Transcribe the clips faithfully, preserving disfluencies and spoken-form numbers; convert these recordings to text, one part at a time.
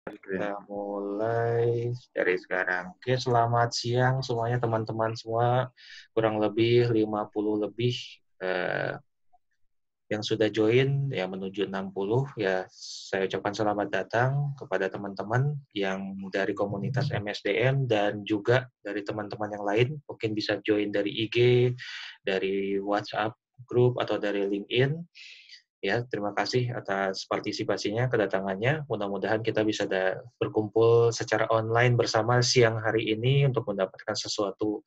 Kita mulai dari sekarang. Oke, selamat siang semuanya teman-teman semua. Kurang lebih lima puluh lebih eh, yang sudah join, ya menuju enam puluh. Ya, saya ucapkan selamat datang kepada teman-teman yang dari komunitas M S D M dan juga dari teman-teman yang lain. Mungkin bisa join dari I G, dari WhatsApp group atau dari LinkedIn. Ya, terima kasih atas partisipasinya, kedatangannya. Mudah-mudahan kita bisa berkumpul secara online bersama siang hari ini untuk mendapatkan sesuatu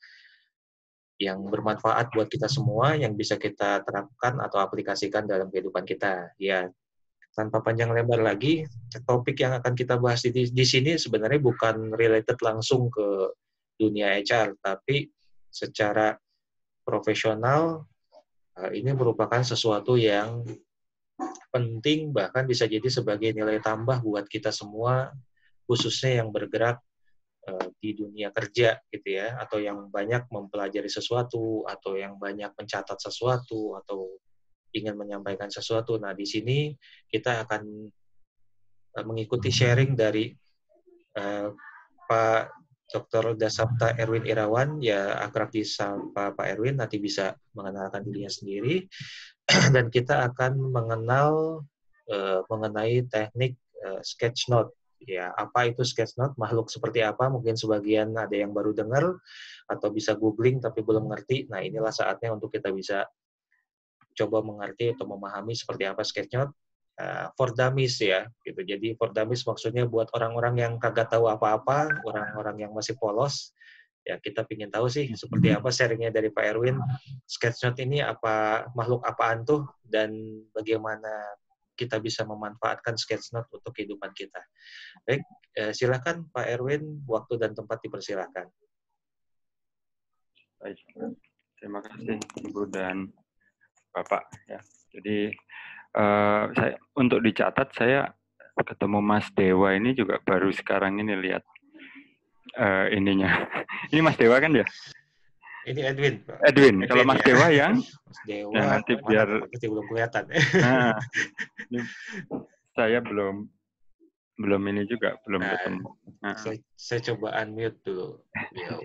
yang bermanfaat buat kita semua, yang bisa kita terapkan atau aplikasikan dalam kehidupan kita. Ya, tanpa panjang lebar lagi, topik yang akan kita bahas di, di sini sebenarnya bukan related langsung ke dunia H R, tapi secara profesional ini merupakan sesuatu yang penting, bahkan bisa jadi sebagai nilai tambah buat kita semua, khususnya yang bergerak uh, di dunia kerja gitu ya, atau yang banyak mempelajari sesuatu, atau yang banyak mencatat sesuatu, atau ingin menyampaikan sesuatu. Nah, di sini kita akan uh, mengikuti sharing dari uh, Pak doktor Dasapta Erwin Irawan, ya akrab disapa Pak Erwin, nanti bisa mengenalkan dirinya sendiri. Dan kita akan mengenal uh, mengenai teknik uh, sketch note. Ya, apa itu sketch note? Makhluk seperti apa? Mungkin sebagian ada yang baru dengar atau bisa googling tapi belum ngerti. Nah, inilah saatnya untuk kita bisa coba mengerti atau memahami seperti apa sketch note. Uh, for dummies ya, gitu. Jadi for dummies maksudnya buat orang-orang yang kagak tahu apa-apa, orang-orang yang masih polos. Ya, kita ingin tahu sih seperti apa sharingnya dari Pak Erwin. Sketchnote ini apa, makhluk apaan tuh, dan bagaimana kita bisa memanfaatkan sketchnote untuk kehidupan kita. Baik, eh, silakan Pak Erwin, waktu dan tempat dipersilakan. Baik, terima kasih Ibu dan Bapak. Ya, jadi uh, saya untuk dicatat saya ketemu Mas Dewa ini juga baru sekarang ini lihat uh, ininya. Ini Mas Dewa kan ya? Ini Edwin, Pak. Edwin. Edwin. Kalau Mas Ya. Dewa yang? Mas Dewa, Ya, nanti mana biar. Pak? Pasti belum kelihatan. Nah, ini saya belum belum ini juga belum Nah, ketemu. Nah. Saya, saya coba unmute dulu. Ya.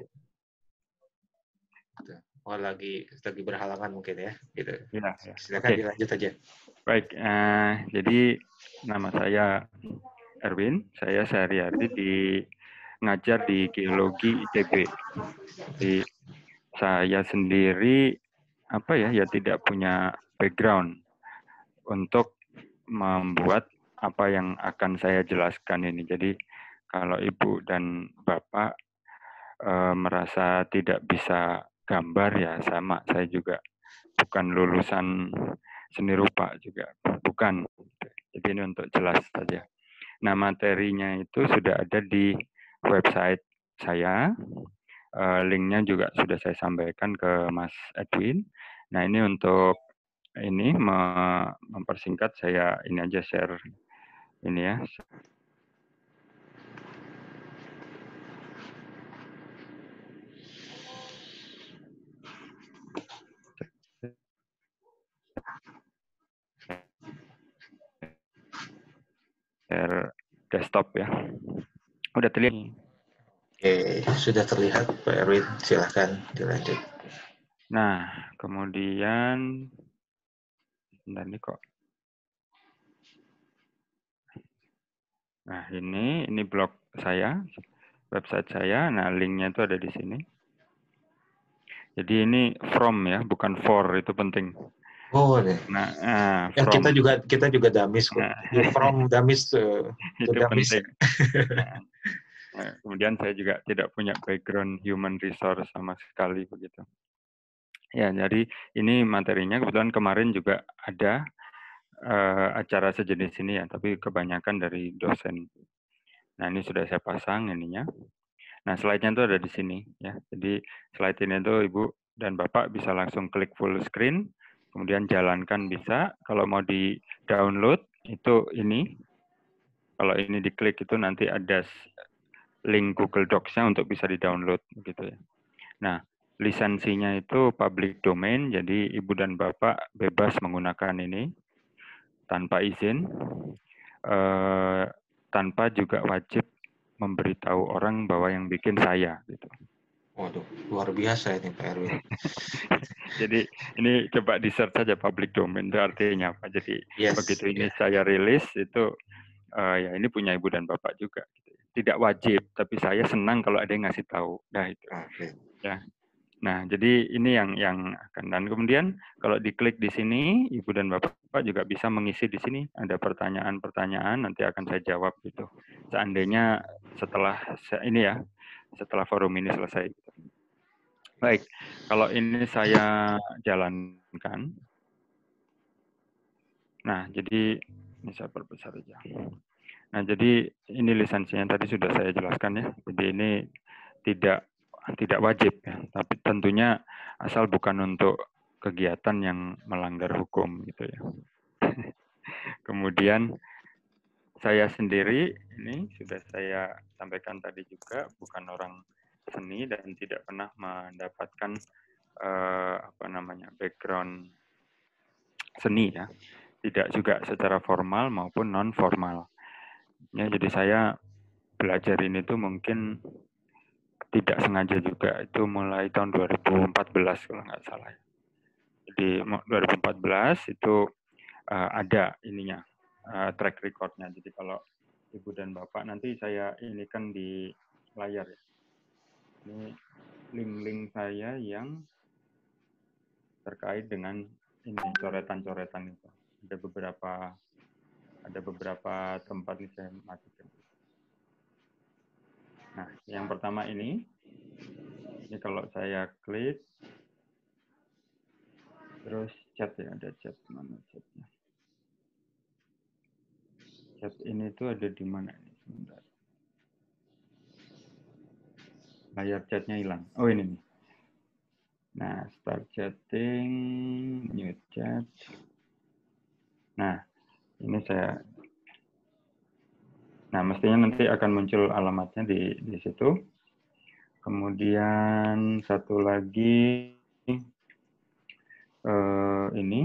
Oh, lagi lagi berhalangan mungkin ya, gitu. Ya, ya. Silakan Oke. dilanjut aja. Baik, uh, jadi nama saya Erwin. Saya sehari-hari di ngajar di geologi I T B. Jadi saya sendiri apa ya ya tidak punya background untuk membuat apa yang akan saya jelaskan ini. Jadi kalau Ibu dan Bapak e, merasa tidak bisa gambar ya sama, saya juga bukan lulusan seni rupa juga, bukan. Jadi ini untuk jelas saja. Nah, materinya itu sudah ada di website saya. Uh, linknya juga sudah saya sampaikan ke Mas Edwin. Nah, ini untuk ini mempersingkat saya ini aja share ini ya. Share desktop ya. Udah terlihat. Oke, sudah terlihat Pak Erwin, silahkan dilanjut. Nah, kemudian bentar nih kok. Nah, ini ini blog saya, website saya. Nah, linknya itu ada di sini. Jadi ini from ya, bukan for, itu penting. Oh, nih. Nah, uh, ya, from. kita juga kita juga damis kok. Nah, From damis to, to itu damis. penting. Nah, nah, kemudian saya juga tidak punya background human resource sama sekali begitu. Ya, jadi ini materinya kebetulan kemarin juga ada uh, acara sejenis ini ya, tapi kebanyakan dari dosen. Nah, ini sudah saya pasang ininya. Nah, slide-nya itu ada di sini ya. Jadi slide ini itu Ibu dan Bapak bisa langsung klik full screen, kemudian jalankan bisa. Kalau mau di-download itu ini. Kalau ini diklik itu nanti ada link Google Docs-nya untuk bisa di-download gitu ya. Nah, lisensinya itu public domain, jadi Ibu dan Bapak bebas menggunakan ini tanpa izin. Uh, tanpa juga wajib memberitahu orang bahwa yang bikin saya gitu. Waduh, luar biasa ini Pak Erwin. Jadi ini coba di search saja public domain itu artinya apa. Jadi Yes, begitu ini yeah. saya rilis itu uh, ya ini punya ibu dan bapak juga. Gitu. Tidak wajib, tapi saya senang kalau ada yang ngasih tahu. Nah itu. Okay. Ya. Nah jadi ini yang yang akan dan kemudian kalau diklik di sini ibu dan bapak juga bisa mengisi di sini ada pertanyaan-pertanyaan nanti akan saya jawab gitu. Seandainya setelah ini ya setelah forum ini selesai. Baik, kalau ini saya jalankan. Nah, jadi ini saya perbesar aja. Nah, jadi ini lisensinya tadi sudah saya jelaskan ya. Jadi ini tidak tidak wajib ya, tapi tentunya asal bukan untuk kegiatan yang melanggar hukum gitu ya. Kemudian saya sendiri ini sudah saya sampaikan tadi juga bukan orang seni dan tidak pernah mendapatkan eh, apa namanya background seni ya, tidak juga secara formal maupun non formal. Ya, jadi saya belajar ini tuh mungkin tidak sengaja juga itu mulai tahun dua ribu empat belas kalau nggak salah. Jadi dua ribu empat belas itu uh, ada ininya uh, track recordnya. Jadi kalau ibu dan bapak nanti saya ini kan di layar ya. Ini link-link saya yang terkait dengan ini coretan-coretan itu. Ada beberapa ada beberapa tempat yang saya matikan. Nah, yang pertama ini, ini kalau saya klik, terus chat ya, ada chat mana chatnya? Chat ini tuh ada di mana ini? Sebentar. Layar chatnya hilang. Oh ini nih. Nah, start chatting, new chat. Nah, ini saya. Nah, mestinya nanti akan muncul alamatnya di di situ. Kemudian satu lagi eh, ini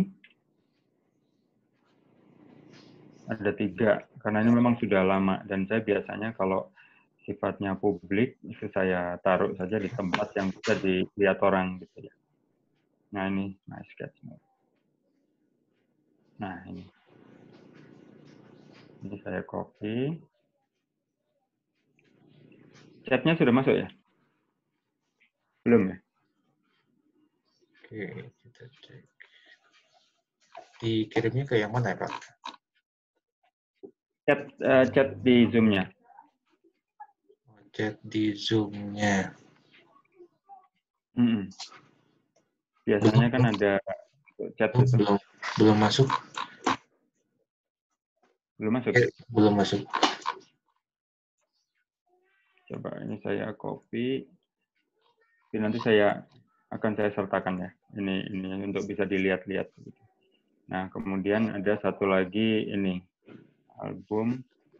ada tiga karena ini memang sudah lama dan saya biasanya kalau sifatnya publik itu saya taruh saja di tempat yang bisa dilihat orang gitu ya. Nah ini My Sketch Note. Nah ini, ini saya copy. Chatnya sudah masuk ya? Belum ya? Oke, kita cek. Dikirimnya ke yang mana ya Pak? Chat, uh, chat di Zoom-nya. Chat di Zoom-nya. Hmm. Biasanya kan ada chat oh, itu. Belum, belum masuk. Belum masuk? Eh, belum masuk. Coba ini saya copy. Nanti saya akan saya sertakan ya. Ini ini untuk bisa dilihat-lihat. Nah, kemudian ada satu lagi ini album.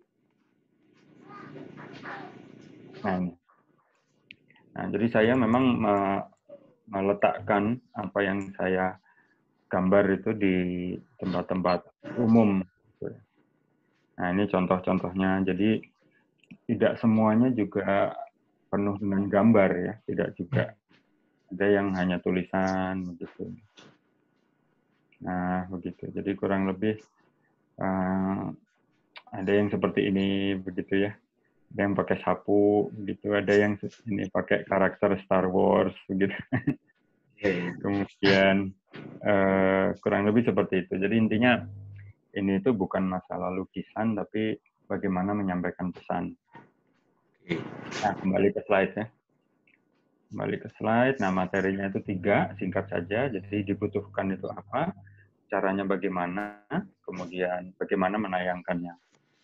Nah, ini. Nah, jadi saya memang meletakkan apa yang saya gambar itu di tempat-tempat umum. Nah, ini contoh-contohnya. Jadi tidak semuanya juga penuh dengan gambar ya, tidak juga. Ada yang hanya tulisan begitu. Nah, begitu. Jadi kurang lebih uh, ada yang seperti ini begitu ya. Ada yang pakai sapu gitu, ada yang ini pakai karakter Star Wars begitu. Kemudian uh, kurang lebih seperti itu. Jadi intinya ini itu bukan masalah lukisan, tapi bagaimana menyampaikan pesan. Nah, kembali ke slide ya. Kembali ke slide. Nah, materinya itu tiga, singkat saja. Jadi dibutuhkan itu apa, caranya bagaimana, kemudian bagaimana menayangkannya.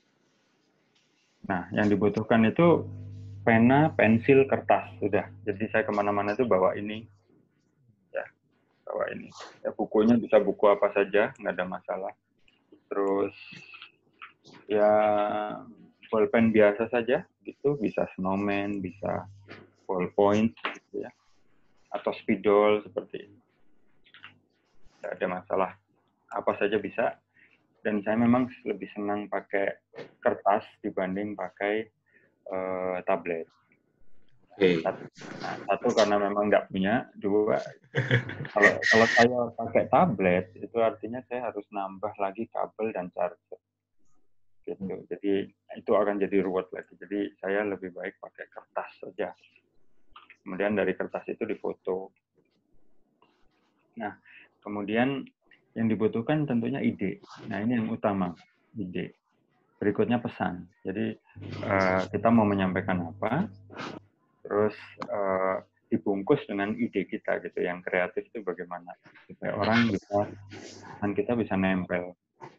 Nah, yang dibutuhkan itu pena, pensil, kertas. Sudah. Jadi saya kemana-mana itu bawa ini. Ya, bawa ini. Ya, bukunya bisa buku apa saja, nggak ada masalah. Terus, ya pulpen biasa saja, gitu. Bisa snowman, bisa ballpoint, gitu ya. Atau spidol, seperti ini. Tidak ada masalah. Apa saja bisa. dan saya memang lebih senang pakai kertas dibanding pakai uh, tablet. Okay. Satu, nah, satu karena memang nggak punya, dua kalau kalau saya pakai tablet itu artinya saya harus nambah lagi kabel dan charger. Gitu. Jadi itu akan jadi ruwet lagi. Jadi saya lebih baik pakai kertas saja. Kemudian dari kertas itu difoto. Nah, kemudian yang dibutuhkan tentunya ide. Nah, ini yang utama, ide. Berikutnya pesan. Jadi uh, kita mau menyampaikan apa, terus uh, dibungkus dengan ide kita gitu. Yang kreatif itu bagaimana supaya orang bisa, dan kita bisa nempel.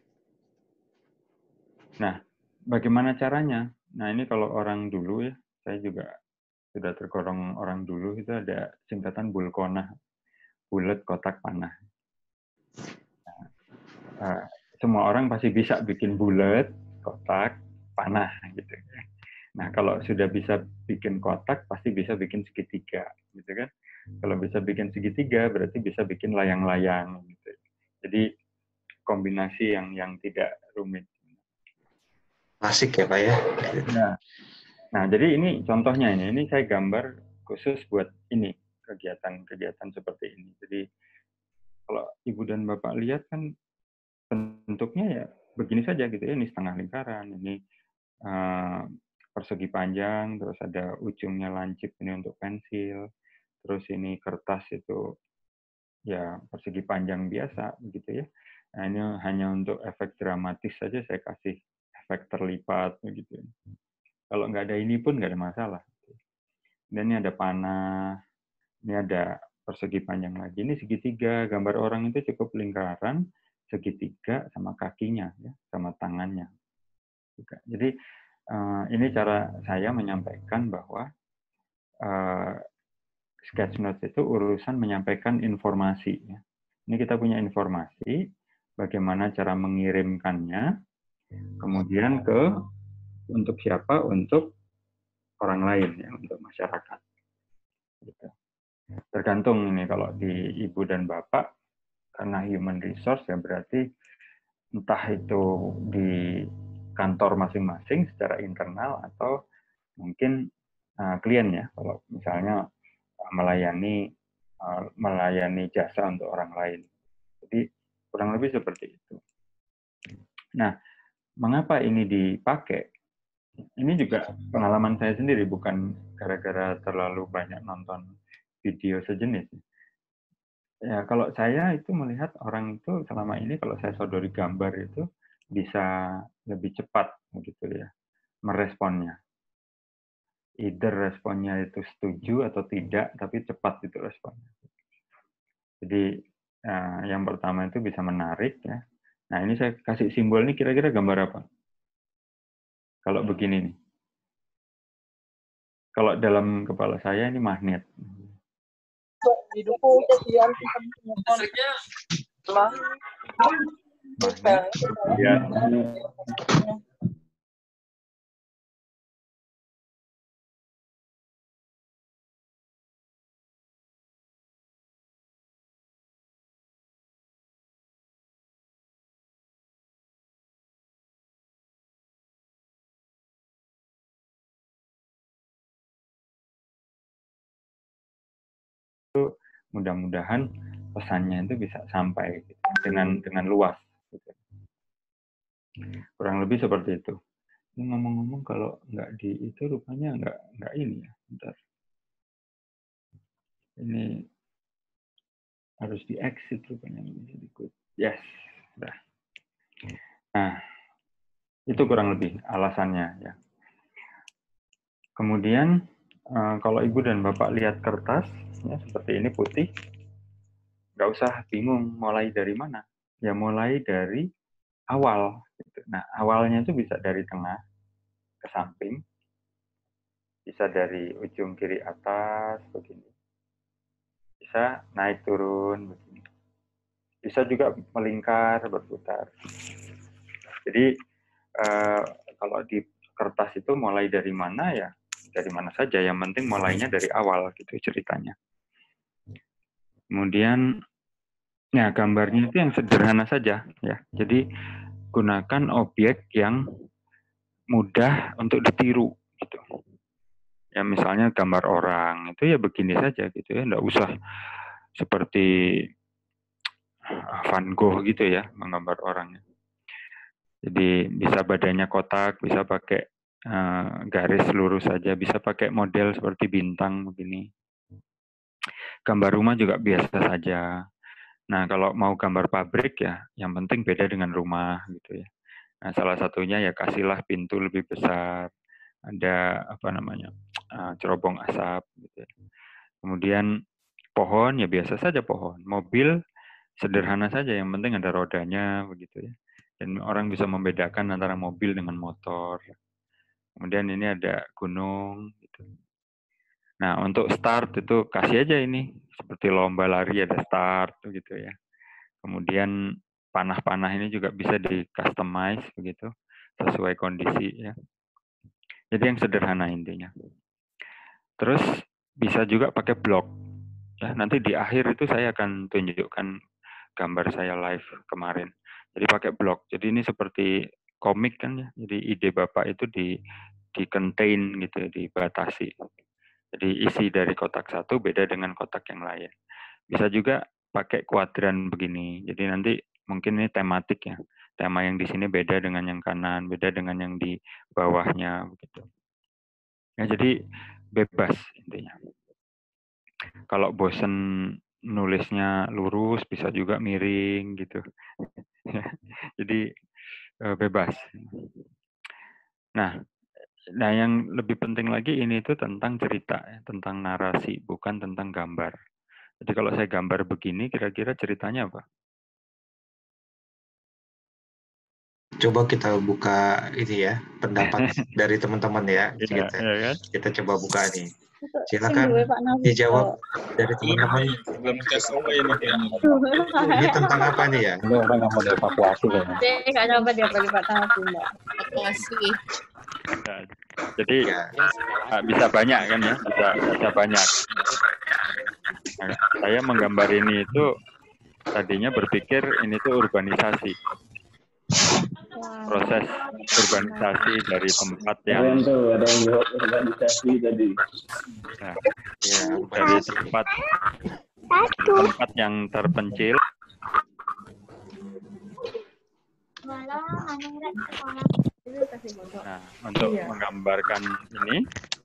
Nah, bagaimana caranya? Nah, ini kalau orang dulu ya, saya juga sudah tergolong orang dulu, itu ada singkatan bulkona, bulat kotak panah. Nah, uh, semua orang pasti bisa bikin bulat, kotak, panah gitu. Nah, kalau sudah bisa bikin kotak, pasti bisa bikin segitiga, gitu kan? Kalau bisa bikin segitiga, berarti bisa bikin layang-layang, gitu. Jadi kombinasi yang yang tidak rumit. Asik ya Pak ya. Nah, nah jadi ini contohnya ini, ini saya gambar khusus buat ini kegiatan-kegiatan seperti ini. Jadi kalau Ibu dan Bapak lihat kan bentuknya ya begini saja gitu ya. Ini setengah lingkaran, ini uh, persegi panjang, terus ada ujungnya lancip ini untuk pensil, terus ini kertas itu ya persegi panjang biasa begitu ya. Nah, ini hanya untuk efek dramatis saja saya kasih efek terlipat begitu. Kalau nggak ada ini pun nggak ada masalah. Dan ini ada panah, ini ada persegi panjang lagi. Ini segitiga, gambar orang itu cukup lingkaran, segitiga sama kakinya ya, sama tangannya. Juga. Jadi ini cara saya menyampaikan bahwa sketch notes itu urusan menyampaikan informasi. Ini kita punya informasi, bagaimana cara mengirimkannya, kemudian ke untuk siapa? Untuk orang lain, ya, untuk masyarakat. Gitu. Tergantung ini kalau di Ibu dan Bapak, karena human resource ya berarti entah itu di kantor masing-masing secara internal atau mungkin uh, klien ya, kalau misalnya melayani uh, melayani jasa untuk orang lain. Jadi kurang lebih seperti itu. Nah, mengapa ini dipakai? Ini juga pengalaman saya sendiri, bukan gara-gara terlalu banyak nonton video sejenis. Ya, kalau saya itu melihat orang itu selama ini kalau saya sodori gambar itu bisa lebih cepat begitu ya meresponnya. Either responnya itu setuju atau tidak, tapi cepat itu responnya. Jadi uh, yang pertama itu bisa menarik ya. Nah ini saya kasih simbol ini kira-kira gambar apa? Kalau begini nih. Kalau dalam kepala saya ini magnet. Magnet. Ya. Mudah-mudahan pesannya itu bisa sampai gitu, dengan dengan luas. Gitu. Kurang lebih seperti itu. Ini ngomong-ngomong kalau nggak di itu rupanya nggak nggak ini ya. Bentar. Ini harus di exit rupanya ikut. Yes, sudah. Nah, itu kurang lebih alasannya ya. Kemudian kalau Ibu dan Bapak lihat kertas ya seperti ini putih, nggak usah bingung mulai dari mana. Ya mulai dari awal. Gitu. Nah, awalnya itu bisa dari tengah ke samping, bisa dari ujung kiri atas begini, bisa naik turun begini, bisa juga melingkar berputar. Jadi eh, kalau di kertas itu mulai dari mana ya dari mana saja, yang penting mulainya dari awal gitu ceritanya. Kemudian ya gambarnya itu yang sederhana saja ya. Jadi gunakan objek yang mudah untuk ditiru gitu. Ya misalnya gambar orang itu ya begini saja gitu ya, enggak usah seperti Van Gogh gitu ya menggambar orangnya. Jadi bisa badannya kotak, bisa pakai uh, garis lurus saja, bisa pakai model seperti bintang begini. Gambar rumah juga biasa saja. Nah, kalau mau gambar pabrik ya, yang penting beda dengan rumah gitu ya. Nah, salah satunya ya kasihlah pintu lebih besar, ada apa namanya uh, cerobong asap gitu ya. Kemudian pohon ya biasa saja pohon, mobil sederhana saja, yang penting ada rodanya begitu ya. Dan orang bisa membedakan antara mobil dengan motor. Kemudian ini ada gunung gitu. Nah, untuk start itu kasih aja ini seperti lomba lari ada start gitu ya. Kemudian panah-panah ini juga bisa di customize begitu sesuai kondisi ya. Jadi yang sederhana intinya. Terus bisa juga pakai blok. Ya, nanti di akhir itu saya akan tunjukkan gambar saya live kemarin. Jadi pakai blok. Jadi ini seperti komik kan ya. Jadi ide Bapak itu di di contain gitu ya, dibatasi. Jadi isi dari kotak satu beda dengan kotak yang lain. Bisa juga pakai kuadran begini. Jadi nanti mungkin ini tematik ya. Tema yang di sini beda dengan yang kanan, beda dengan yang di bawahnya begitu. Ya, jadi bebas intinya. Kalau bosen nulisnya lurus, bisa juga miring gitu. Jadi bebas. Nah, nah yang lebih penting lagi ini itu tentang cerita, tentang narasi, bukan tentang gambar. Jadi kalau saya gambar begini, kira-kira ceritanya apa? Coba kita buka ini ya, pendapat dari teman-teman ya. Iya, Kita, ya kan? kita coba buka nih. Silakan dijawab dari teman-teman. Belum tes away ini kayaknya. Ini tentang apa nih ya? Ini orang yang mau dievakuasi kayaknya. Saya nggak dapat dia beli Pak Tahu, Mbak. Evakuasi. Nah, jadi Ya. bisa banyak kan ya, bisa bisa banyak. Nah, saya menggambar ini itu tadinya berpikir ini tuh urbanisasi. Proses urbanisasi dari tempat yang Keren tuh, ada yang jawab organisasi tadi. nah, ya, dari tempat tempat yang terpencil nah, untuk menggambarkan ini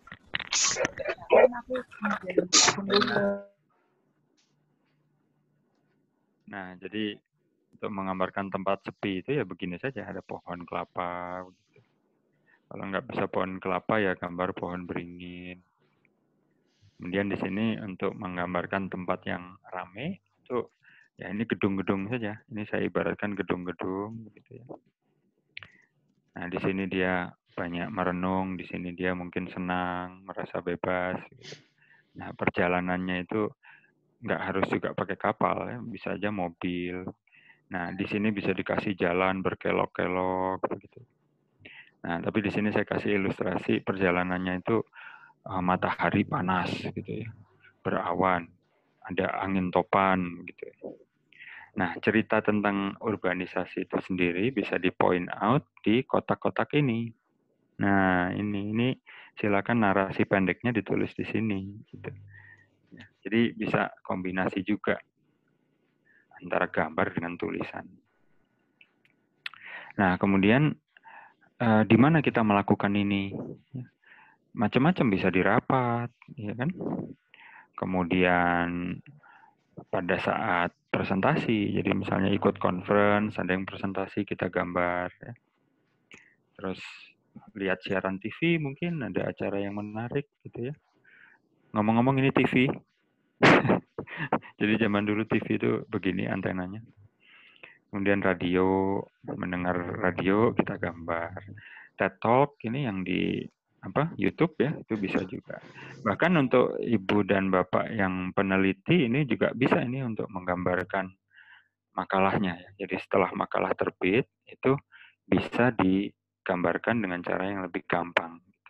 nah jadi untuk menggambarkan tempat sepi itu ya begini saja, ada pohon kelapa gitu. Kalau nggak bisa pohon kelapa ya gambar pohon beringin. Kemudian di sini untuk menggambarkan tempat yang ramai itu ya ini gedung-gedung saja. Ini saya ibaratkan gedung-gedung gitu ya. Nah, di sini dia banyak merenung, di sini dia mungkin senang, merasa bebas gitu. Nah, perjalanannya itu nggak harus juga pakai kapal ya, bisa aja mobil. Nah, di sini bisa dikasih jalan berkelok-kelok begitu. Nah, tapi di sini saya kasih ilustrasi perjalanannya itu uh, matahari panas gitu ya, berawan, ada angin topan gitu ya. Nah, cerita tentang urbanisasi itu sendiri bisa di point out di kotak-kotak ini. Nah, ini ini silakan narasi pendeknya ditulis di sini gitu. Ya, jadi bisa kombinasi juga antara gambar dengan tulisan. Nah, kemudian eh, di mana kita melakukan ini? Macam-macam, bisa di rapat, ya kan? Kemudian pada saat presentasi, jadi misalnya ikut conference, ada yang presentasi kita gambar. Ya. Terus lihat siaran T V, mungkin ada acara yang menarik gitu ya. Ngomong-ngomong ini T V, jadi zaman dulu T V itu begini antenanya. Kemudian radio, mendengar radio kita gambar. TED Talk ini yang di apa YouTube ya, itu bisa juga. Bahkan untuk ibu dan bapak yang peneliti ini juga bisa ini untuk menggambarkan makalahnya ya. Jadi setelah makalah terbit itu bisa digambarkan dengan cara yang lebih gampang gitu.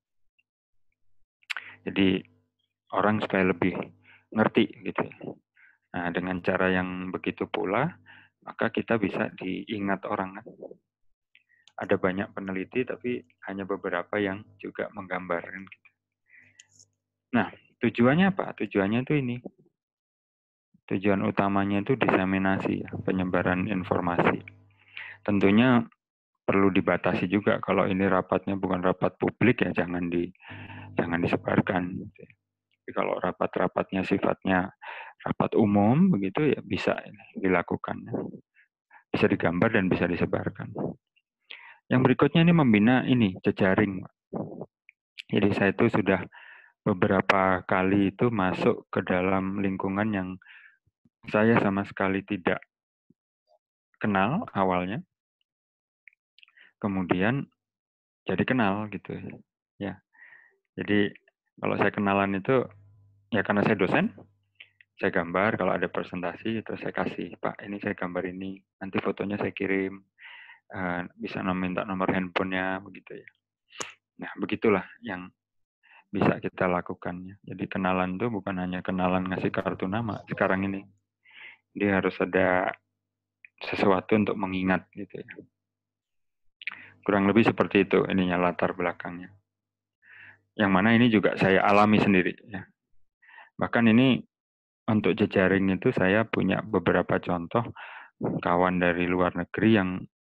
Jadi orang supaya lebih ngerti gitu. Nah, dengan cara yang begitu pula maka kita bisa diingat orang kan. Ada banyak peneliti tapi hanya beberapa yang juga menggambarkan. Nah, tujuannya apa? Tujuannya itu ini. Tujuan utamanya itu diseminasi, ya, penyebaran informasi. Tentunya perlu dibatasi juga kalau ini rapatnya bukan rapat publik ya jangan di jangan disebarkan. Tapi kalau rapat-rapatnya sifatnya rapat umum begitu ya bisa dilakukan, bisa digambar dan bisa disebarkan. Yang berikutnya ini membina ini jejaring. Jadi saya itu sudah beberapa kali itu masuk ke dalam lingkungan yang saya sama sekali tidak kenal awalnya, kemudian jadi kenal gitu ya. Jadi kalau saya kenalan itu ya karena saya dosen, saya gambar kalau ada presentasi terus saya kasih, Pak ini saya gambar ini, nanti fotonya saya kirim, uh, bisa minta nomor handphonenya begitu ya. Nah begitulah yang bisa kita lakukan. Jadi kenalan itu bukan hanya kenalan ngasih kartu nama sekarang ini, dia harus ada sesuatu untuk mengingat gitu ya. Kurang lebih seperti itu ininya latar belakangnya. Yang mana ini juga saya alami sendiri ya. Bahkan ini untuk jejaring itu saya punya beberapa contoh kawan dari luar negeri yang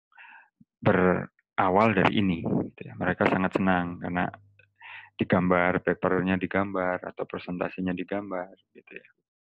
berawal dari ini. Gitu ya. Mereka sangat senang karena digambar, papernya digambar atau presentasinya digambar gitu ya.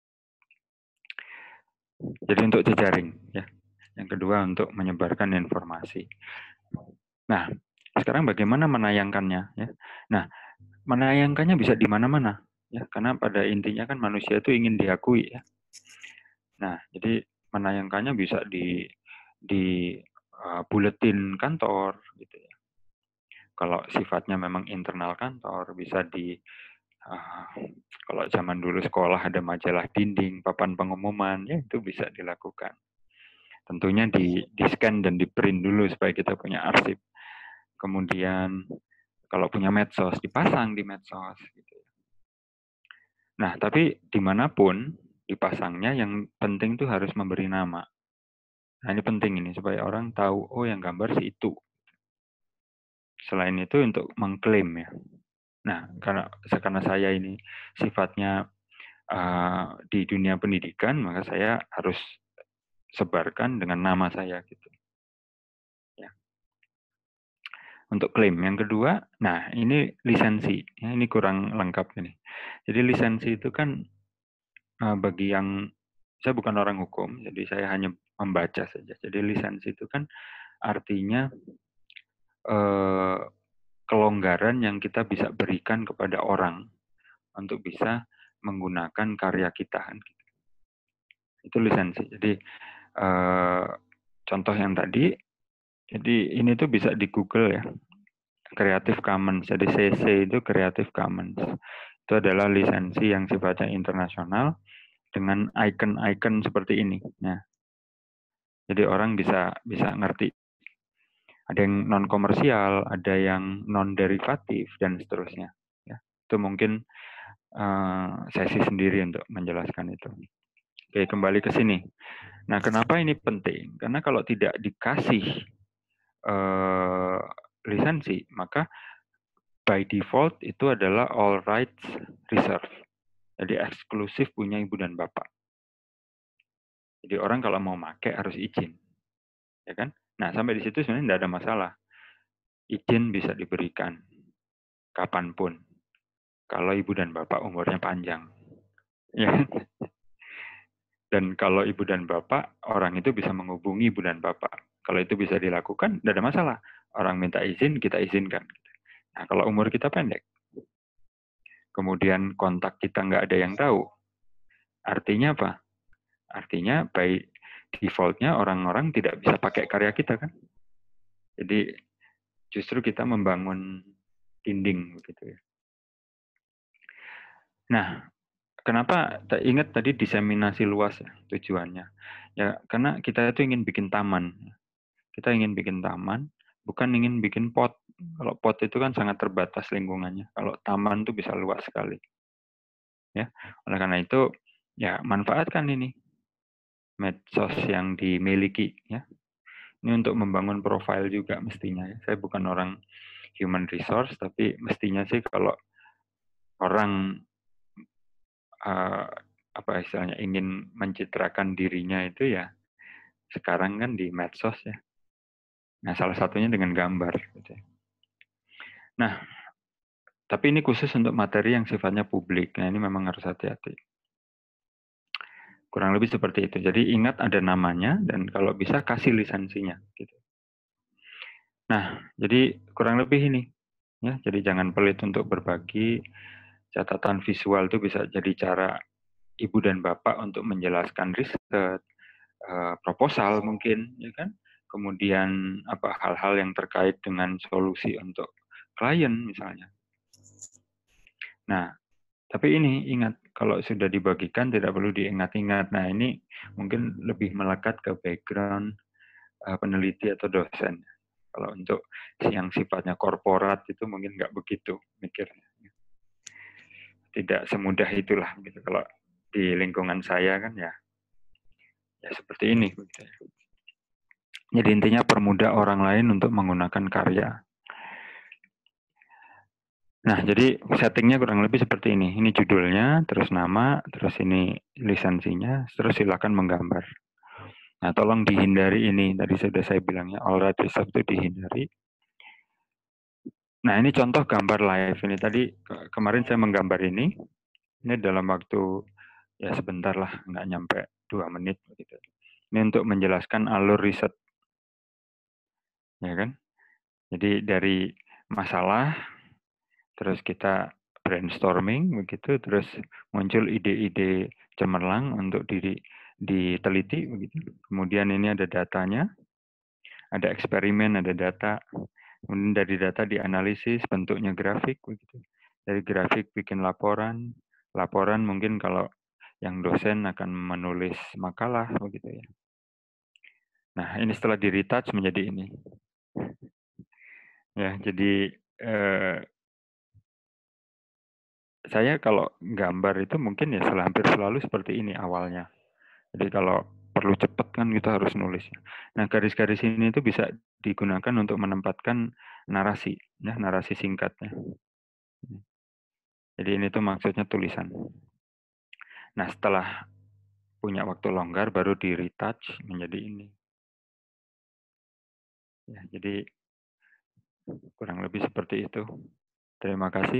Jadi untuk jejaring ya. Yang kedua untuk menyebarkan informasi. Nah, sekarang bagaimana menayangkannya ya? Nah, menayangkannya bisa di mana-mana ya, karena pada intinya kan manusia itu ingin diakui ya. Nah, jadi menayangkannya bisa di di uh, buletin kantor gitu ya. Kalau sifatnya memang internal kantor bisa di uh, kalau zaman dulu sekolah ada majalah dinding, papan pengumuman ya itu bisa dilakukan. Tentunya di, di scan dan di print dulu supaya kita punya arsip. Kemudian kalau punya medsos dipasang di medsos. Gitu. Nah tapi dimanapun dipasangnya yang penting tuh harus memberi nama. Nah ini penting ini supaya orang tahu oh yang gambar si itu. Selain itu untuk mengklaim ya. Nah karena karena saya ini sifatnya uh, di dunia pendidikan maka saya harus sebarkan dengan nama saya gitu. Ya. Untuk klaim yang kedua, nah ini lisensi, ya, ini kurang lengkap ini. Jadi lisensi itu kan uh, bagi yang saya bukan orang hukum, jadi saya hanya membaca saja. Jadi lisensi itu kan artinya uh, kelonggaran yang kita bisa berikan kepada orang untuk bisa menggunakan karya kita. Itu lisensi. Jadi uh, contoh yang tadi, jadi ini tuh bisa di Google ya, Creative Commons. Jadi C C itu Creative Commons. Itu adalah lisensi yang sifatnya internasional dengan icon-icon seperti ini. Ya. Jadi orang bisa bisa ngerti. Ada yang non komersial, ada yang non derivatif dan seterusnya. Ya. Itu mungkin uh, sesi sendiri untuk menjelaskan itu. Oke, kembali ke sini. Nah, kenapa ini penting? Karena kalau tidak dikasih uh, lisensi, maka by default itu adalah all rights reserved. Jadi eksklusif punya ibu dan bapak. Jadi orang kalau mau pakai harus izin. Ya kan? Nah, sampai di situ sebenarnya tidak ada masalah. Izin bisa diberikan kapanpun. Kalau ibu dan bapak umurnya panjang. Ya. Dan kalau ibu dan bapak, orang itu bisa menghubungi ibu dan bapak. Kalau itu bisa dilakukan, tidak ada masalah. Orang minta izin, kita izinkan. Nah, kalau umur kita pendek, kemudian kontak kita nggak ada yang tahu, artinya apa? Artinya by default-nya orang-orang tidak bisa pakai karya kita kan? Jadi justru kita membangun dinding begitu ya. Nah, kenapa ingat tadi diseminasi luas ya tujuannya? Ya karena kita itu ingin bikin taman. Kita ingin bikin taman, bukan ingin bikin pot. Kalau pot itu kan sangat terbatas lingkungannya. Kalau taman itu bisa luas sekali. Ya, oleh karena itu ya manfaatkan ini. medsos yang dimiliki ya. Ini untuk membangun profil juga mestinya ya. Saya bukan orang human resource, tapi mestinya sih kalau orang uh, apa istilahnya ingin mencitrakan dirinya itu ya sekarang kan di medsos ya. Nah, salah satunya dengan gambar. Gitu. Nah, tapi ini khusus untuk materi yang sifatnya publik. Nah, ini memang harus hati-hati. Kurang lebih seperti itu. Jadi ingat ada namanya dan kalau bisa kasih lisensinya. Gitu. Nah, jadi kurang lebih ini. Ya, jadi jangan pelit untuk berbagi. Catatan visual itu bisa jadi cara ibu dan bapak untuk menjelaskan riset, proposal mungkin, ya kan? Kemudian apa hal-hal yang terkait dengan solusi untuk klien misalnya. Nah, tapi ini ingat kalau sudah dibagikan tidak perlu diingat-ingat. Nah, ini mungkin lebih melekat ke background uh, peneliti atau dosen. Kalau untuk yang sifatnya korporat itu mungkin nggak begitu mikirnya. Tidak semudah itulah gitu. Kalau di lingkungan saya kan ya ya seperti ini. Jadi intinya permudah orang lain untuk menggunakan karya. Nah, jadi settingnya kurang lebih seperti ini. Ini judulnya, terus nama, terus ini lisensinya, terus silakan menggambar. Nah, tolong dihindari ini. Tadi sudah saya bilangnya, all right result itu dihindari. Nah, ini contoh gambar live. Ini tadi kemarin saya menggambar ini. Ini dalam waktu ya sebentar lah, nggak nyampe dua menit. Gitu. Ini untuk menjelaskan alur riset. Ya kan? Jadi dari masalah, terus kita brainstorming begitu, terus muncul ide-ide cemerlang untuk diri diteliti begitu. Kemudian ini ada datanya, ada eksperimen, ada data. Kemudian dari data dianalisis, bentuknya grafik begitu. Dari grafik bikin laporan, laporan mungkin kalau yang dosen akan menulis makalah begitu ya. Nah, ini setelah di-retouch menjadi ini. Ya, jadi eh, saya kalau gambar itu mungkin ya hampir selalu seperti ini awalnya. Jadi kalau perlu cepat kan kita harus nulis. Nah, garis-garis ini itu bisa digunakan untuk menempatkan narasi, ya, narasi singkatnya. Jadi ini tuh maksudnya tulisan. Nah, setelah punya waktu longgar baru di-retouch menjadi ini. Ya, jadi kurang lebih seperti itu. Terima kasih.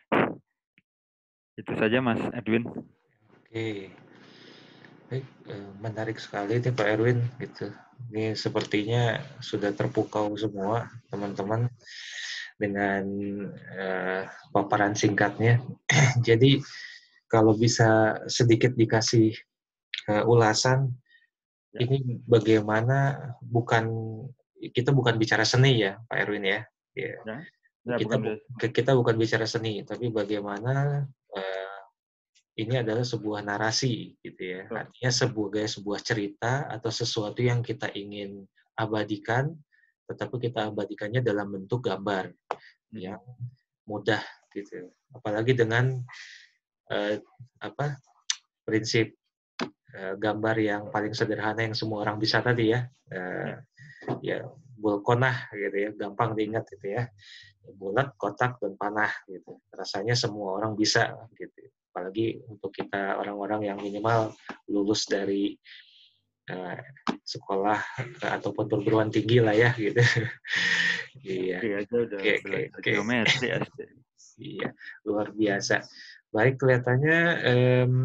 Itu saja Mas Edwin. Oke. Baik, menarik sekali nih Pak Erwin gitu. Ini sepertinya sudah terpukau semua teman-teman dengan uh, paparan singkatnya. Jadi kalau bisa sedikit dikasih uh, ulasan, ya. Ini bagaimana bukan kita bukan bicara seni ya Pak Erwin ya. Ya. Ya. Ya kita bukan, bu kita bukan bicara seni, tapi bagaimana uh, ini adalah sebuah narasi gitu ya. Artinya sebagai sebuah cerita atau sesuatu yang kita ingin abadikan, tetapi kita abadikannya dalam bentuk gambar yang mudah gitu. Apalagi dengan eh, apa prinsip eh, gambar yang paling sederhana yang semua orang bisa tadi ya. Eh, ya bulkonah gitu ya, gampang diingat gitu ya. Bulat, kotak, dan panah gitu. Rasanya semua orang bisa gitu. Apalagi untuk kita orang-orang yang minimal lulus dari uh, sekolah uh, ataupun perguruan tinggi lah ya gitu. Iya. Iya, aja udah okay, belajar okay, geometri S D. Iya, luar biasa. Baik, kelihatannya um,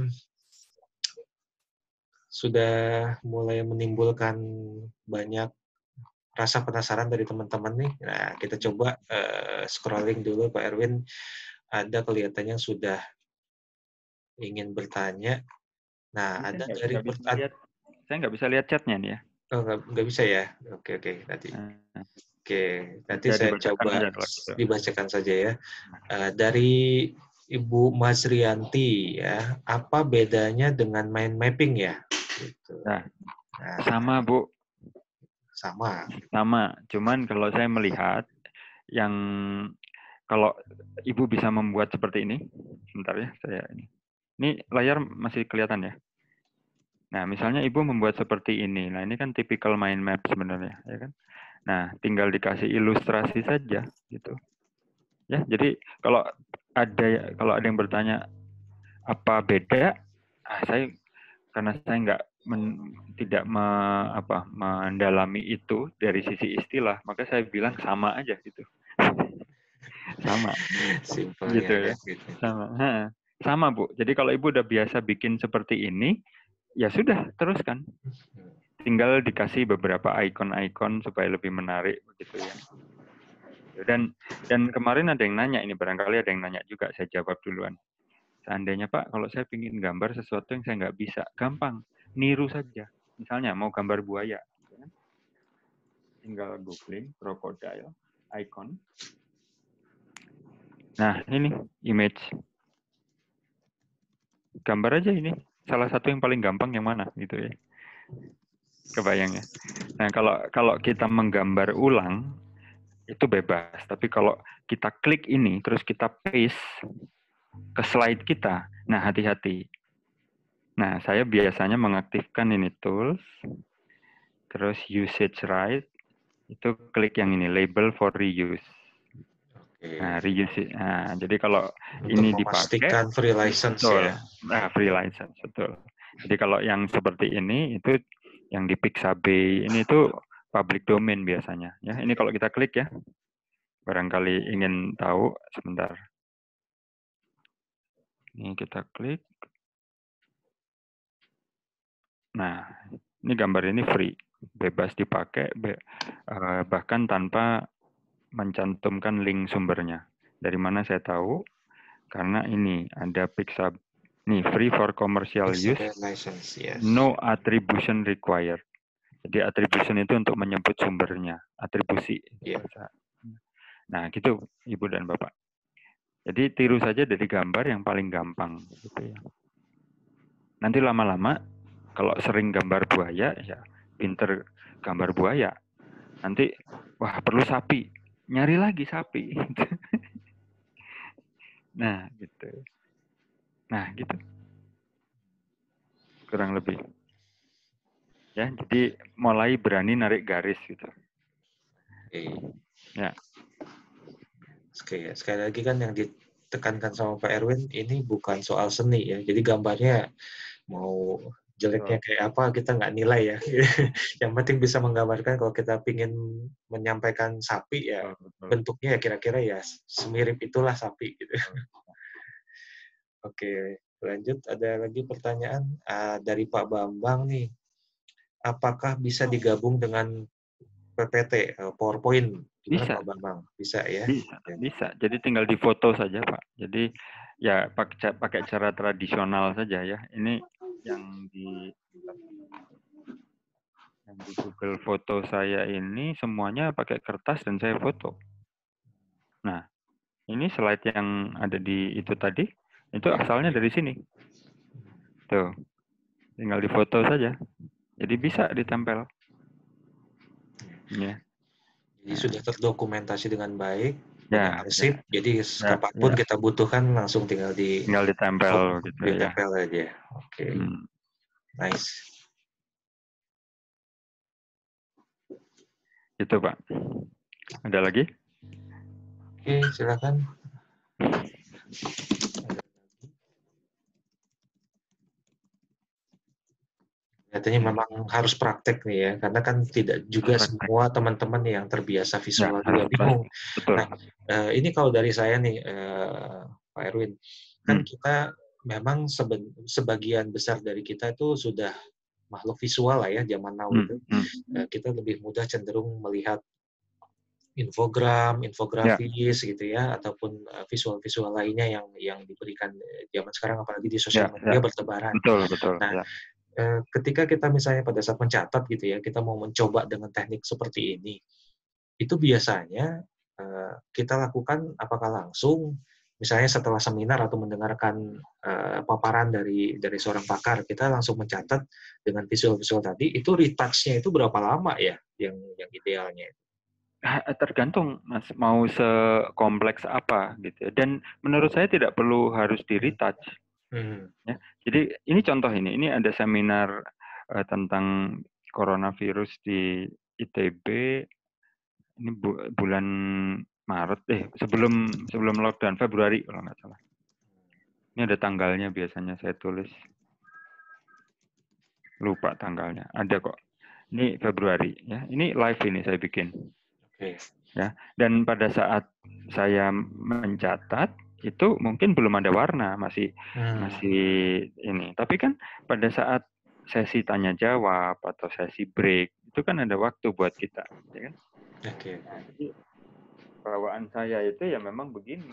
sudah mulai menimbulkan banyak rasa penasaran dari teman-teman nih. Nah, kita coba uh, scrolling dulu Pak Erwin. Ada kelihatannya sudah ingin bertanya. Nah, ini ada saya dari nggak bisa lihat, saya nggak bisa lihat chatnya nih ya. Oh, nggak, nggak bisa ya? Oke, oke. Nanti. Nah, oke, nanti ya, saya coba aja gitu. dibacakan saja ya. Uh, dari Ibu Masrianti ya, apa bedanya dengan mind mapping ya? Gitu. Nah, nah, sama Bu. Sama. Sama, cuman kalau saya melihat yang kalau Ibu bisa membuat seperti ini, sebentar ya, saya ini. Ini layar masih kelihatan ya? Nah, misalnya ibu membuat seperti ini. Nah, ini kan typical mind map sebenarnya, ya kan? Nah, tinggal dikasih ilustrasi saja, gitu. Ya, jadi kalau ada kalau ada yang bertanya apa beda, ah, saya karena saya nggak men, tidak me, apa, mendalami itu dari sisi istilah, maka saya bilang sama aja gitu. Sama. Simpelnya Gitu ya. ya. Sama. Ha, sama, Bu. Jadi kalau ibu udah biasa bikin seperti ini, ya sudah, teruskan. Tinggal dikasih beberapa ikon-ikon supaya lebih menarik begitu ya. Dan dan kemarin ada yang nanya ini, barangkali ada yang nanya juga, saya jawab duluan. Seandainya Pak, kalau saya ingin gambar sesuatu yang saya nggak bisa, gampang, niru saja. Misalnya mau gambar buaya, tinggal googling crocodile icon. Nah ini image, gambar aja ini. Salah satu yang paling gampang yang mana gitu ya. Kebayang ya. Nah kalau kalau kita menggambar ulang itu bebas. Tapi kalau kita klik ini terus kita paste ke slide kita, nah hati-hati. Nah saya biasanya mengaktifkan ini tools, terus usage right, itu klik yang ini label for reuse. Nah, reuse. Nah, jadi kalau Untuk ini memastikan dipakai, free license betul. ya. Nah, free license, betul. Jadi kalau yang seperti ini itu yang di Pixabay ini itu public domain biasanya. Ya, ini kalau kita klik ya, barangkali ingin tahu sebentar. Ini kita klik. Nah, ini gambar ini free, bebas dipakai, bahkan tanpa mencantumkan link sumbernya. Dari mana saya tahu? Karena ini ada Pixabay. Nih, free for commercial use, license, yes. no attribution required. Jadi attribution itu untuk menyebut sumbernya, atribusi. Yeah. Nah, gitu Ibu dan Bapak. Jadi tiru saja dari gambar yang paling gampang. Gitu ya. Nanti lama-lama, kalau sering gambar buaya, ya pinter gambar buaya. Nanti, wah perlu sapi, nyari lagi sapi. Nah, gitu. Nah, gitu. Kurang lebih. Ya, jadi mulai berani narik garis gitu. Oke. Ya. Oke, sekali lagi kan yang ditekankan sama Pak Erwin ini bukan soal seni ya. Jadi gambarnya mau jeleknya kayak apa kita nggak nilai ya. Yang penting bisa menggambarkan kalau kita ingin menyampaikan sapi ya bentuknya ya kira-kira ya semirip itulah sapi gitu. Oke, lanjut ada lagi pertanyaan uh, dari Pak Bambang nih. Apakah bisa digabung dengan P P T, uh, PowerPoint? Gimana Bisa. Pak Bambang? Bisa ya? Bisa, bisa. Jadi tinggal difoto saja, Pak. Jadi ya pakai pakai cara tradisional saja ya. Ini yang di yang di Google Foto saya ini semuanya pakai kertas dan saya foto. Nah, ini slide yang ada di itu tadi, itu asalnya dari sini. Tuh, tinggal difoto saja. Jadi bisa ditempel. Ya. Jadi sudah terdokumentasi dengan baik, punya Ya, arsip, ya. jadi kapanpun ya. kita butuhkan langsung tinggal di tinggal ditempel gitu ya. Ditempel aja. Oke. Okay. Hmm. Nice. Itu Pak. Ada lagi? Oke, okay, silakan. Katanya memang harus praktek nih ya, karena kan tidak juga praktek. Semua teman-teman yang terbiasa visual ya, juga bingung. Betul. Nah, uh, ini kalau dari saya nih, uh, Pak Erwin, kan hmm. kita memang seben, sebagian besar dari kita itu sudah makhluk visual lah ya, zaman now hmm. itu. Hmm. Uh, kita lebih mudah cenderung melihat infogram, infografis ya. Gitu ya, ataupun visual-visual lainnya yang yang diberikan zaman sekarang, apalagi di sosial ya, media ya. Bertebaran. Betul, betul. Nah, ya. ketika kita misalnya pada saat mencatat gitu ya, kita mau mencoba dengan teknik seperti ini, itu biasanya uh, kita lakukan apakah langsung, misalnya setelah seminar atau mendengarkan uh, paparan dari dari seorang pakar, kita langsung mencatat dengan visual-visual tadi, itu retouch-nya itu berapa lama ya yang yang idealnya? Tergantung Mas, mau sekompleks apa gitu ya. Dan menurut saya tidak perlu harus di retouch. Hmm. Ya. Jadi ini contoh ini, ini ada seminar uh, tentang coronavirus di I T B ini bu bulan Maret, eh sebelum sebelum lockdown Februari kalau nggak salah. Ini ada tanggalnya biasanya saya tulis. Lupa tanggalnya. Ada kok. Ini Februari ya. Ini live ini saya bikin. Oke. Ya. Dan pada saat saya mencatat itu mungkin belum ada warna, masih Hmm. masih ini. Tapi kan pada saat sesi tanya jawab atau sesi break itu kan ada waktu buat kita, ya kan? Oke. Jadi bawaan saya itu ya memang begini.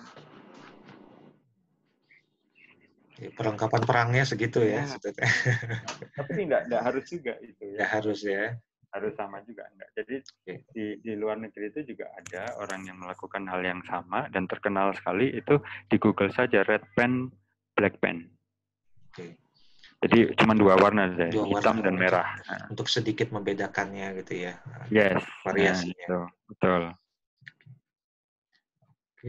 Perlengkapan perangnya segitu ya, Ya. sebetulnya. Tapi enggak enggak harus juga itu ya. Nggak harus ya. Harus sama juga enggak. Jadi di di luar negeri itu juga ada orang yang melakukan hal yang sama dan terkenal sekali itu di Google saja red pen, black pen. Oke. Jadi cuma dua warna saja, Dua hitam warna dan untuk, merah. untuk sedikit membedakannya gitu ya. Yes. Variasinya. Nah, itu. Betul. Oke.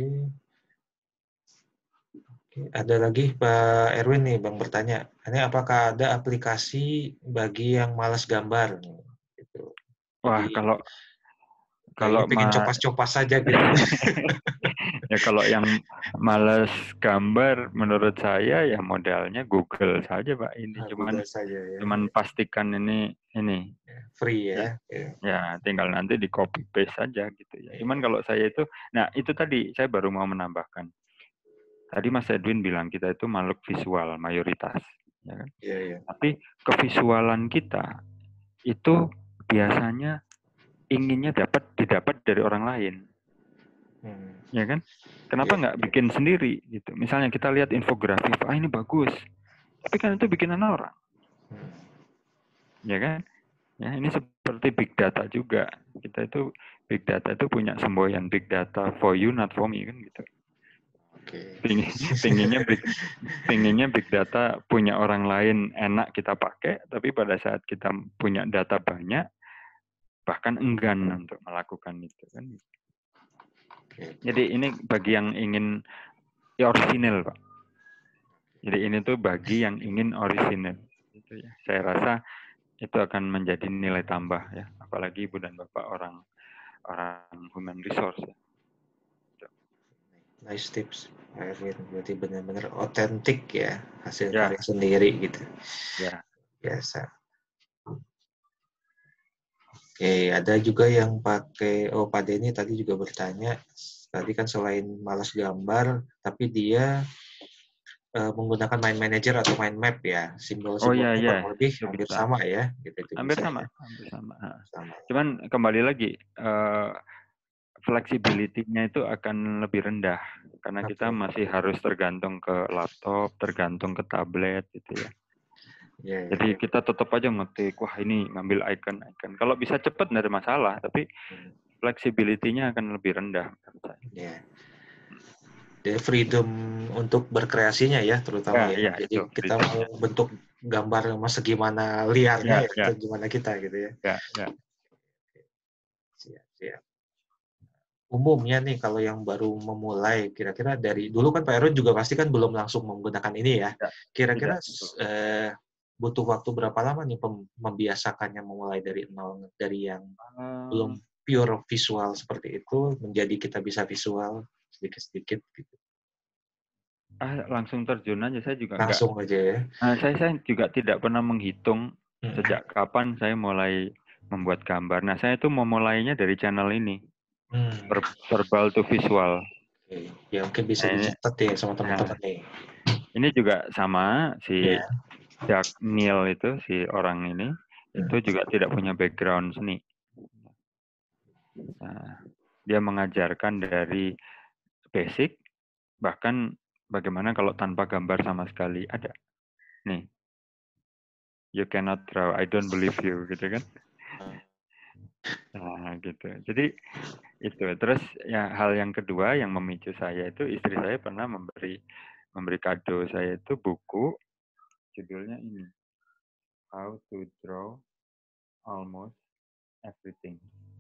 Oke. Ada lagi Pak Erwin nih Bang bertanya. Ini apakah ada aplikasi bagi yang malas gambar? Gitu. Wah, Jadi, kalau kalau pengen ma copas-copas saja gitu. ya kalau yang malas gambar menurut saya ya modalnya Google saja Pak ini Nah, cuman Google saja ya. cuman pastikan ini ini Free ya. ya. Ya. Ya tinggal nanti di copy paste saja gitu ya. Cuman kalau saya itu nah itu tadi saya baru mau menambahkan. Tadi Mas Edwin bilang kita itu makhluk visual mayoritas ya kan. Iya, iya. Tapi kevisualan kita itu biasanya inginnya dapat didapat dari orang lain. Hmm. Ya kan? Kenapa Yeah. nggak bikin sendiri gitu? Misalnya kita lihat infografis, ah ini bagus, tapi kan itu bikinan orang, Hmm. ya kan? Ya ini seperti big data juga. Kita itu big data itu punya semboyan big data for you not for me kan gitu. Okay. Pingin, pinginnya big, pinginnya big data punya orang lain enak kita pakai, tapi pada saat kita punya data banyak, bahkan enggan untuk melakukan itu kan. Jadi ini bagi yang ingin ya orisinil Pak. Jadi ini tuh bagi yang ingin orisinil. Gitu ya. Saya rasa itu akan menjadi nilai tambah ya, apalagi Ibu dan Bapak orang orang human resource. Ya. Nice tips, Erwin. Berarti benar-benar otentik ya hasil Ya. karya sendiri gitu. Ya. Biasa. Oke, ada juga yang pakai, oh Pak Denny tadi juga bertanya, tadi kan selain malas gambar, tapi dia uh, menggunakan mind manager atau mind map ya, simbol-simbolnya Oh, ya, ya. kurang lebih Itu hampir bisa. sama ya, gitu itu Hampir bisa sama, ya. hampir sama. sama. Cuman kembali lagi, uh, flexibility-nya itu akan lebih rendah, karena Okay. kita masih harus tergantung ke laptop, tergantung ke tablet gitu ya. Yeah, yeah. Jadi kita tetap aja ngetik, wah ini ngambil icon-icon. Kalau bisa cepat nggak ada masalah, tapi flexibility-nya akan lebih rendah. Yeah. Jadi freedom untuk berkreasinya ya, terutama ya. ya, ya Jadi itu, kita mau bentuk gambar mas segimana liarnya ya, ya, ya. Gimana kita gitu ya. Ya, ya. Siap, siap. Umumnya nih kalau yang baru memulai, kira-kira dari dulu kan Pak Erwin juga pasti kan belum langsung menggunakan ini ya. Kira-kira eh, butuh waktu berapa lama nih membiasakannya memulai dari nol, dari yang um, belum pure visual seperti itu menjadi kita bisa visual sedikit-sedikit gitu. Ah, langsung terjun aja saya juga langsung enggak. aja ya. Nah, saya saya juga tidak pernah menghitung hmm. sejak kapan saya mulai membuat gambar. Nah, saya itu memulainya dari channel ini. Hmm. Ver verbal to visual. Oke. Ya mungkin bisa nah, dicatat ya sama teman-teman nah, nih. Ini juga sama si yeah. Jack Neil itu si orang ini hmm. itu juga tidak punya background seni. Nah, dia mengajarkan dari basic, bahkan bagaimana kalau tanpa gambar sama sekali ada. Nih, you cannot draw, I don't believe you, gitu kan? Nah, gitu. Jadi itu. Terus ya hal yang kedua yang memicu saya itu istri saya pernah memberi memberi kado saya itu buku judulnya ini, How to Draw Almost Everything.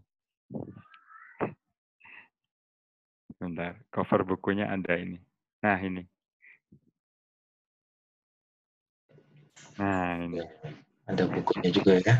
Bentar, cover bukunya ada ini. Nah, ini. Nah, ini. Ada bukunya juga ya.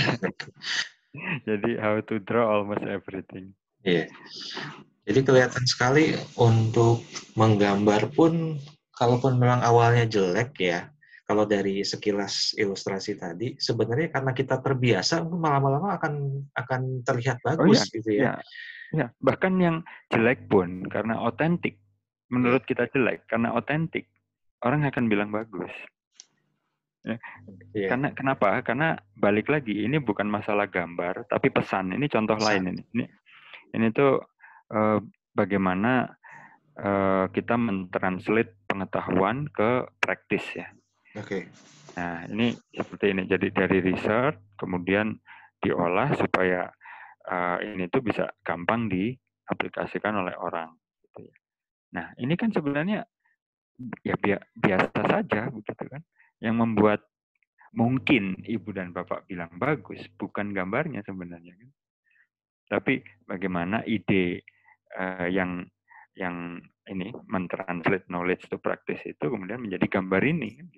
Jadi how to draw almost everything. Iya. Jadi kelihatan sekali untuk menggambar pun, kalaupun memang awalnya jelek ya, kalau dari sekilas ilustrasi tadi, sebenarnya karena kita terbiasa, lama-lama akan akan terlihat Oh ya, bagus gitu ya. ya, ya. Bahkan yang jelek pun karena otentik, menurut kita jelek karena otentik, orang akan bilang bagus. Ya. Iya. Karena kenapa? Karena balik lagi, ini bukan masalah gambar, tapi pesan. Ini contoh Pesan. lain ini. Ini, ini tuh eh, bagaimana eh, kita mentranslate pengetahuan ke praktis ya. Oke. Nah, ini seperti ini. Jadi dari research, kemudian diolah supaya uh, ini tuh bisa gampang diaplikasikan oleh orang. Gitu ya. Nah, ini kan sebenarnya ya bi biasa saja, begitu kan? Yang membuat mungkin ibu dan bapak bilang bagus, bukan gambarnya sebenarnya, kan? Tapi bagaimana ide uh, yang yang ini mentranslate knowledge to practice itu kemudian menjadi gambar ini. Gitu.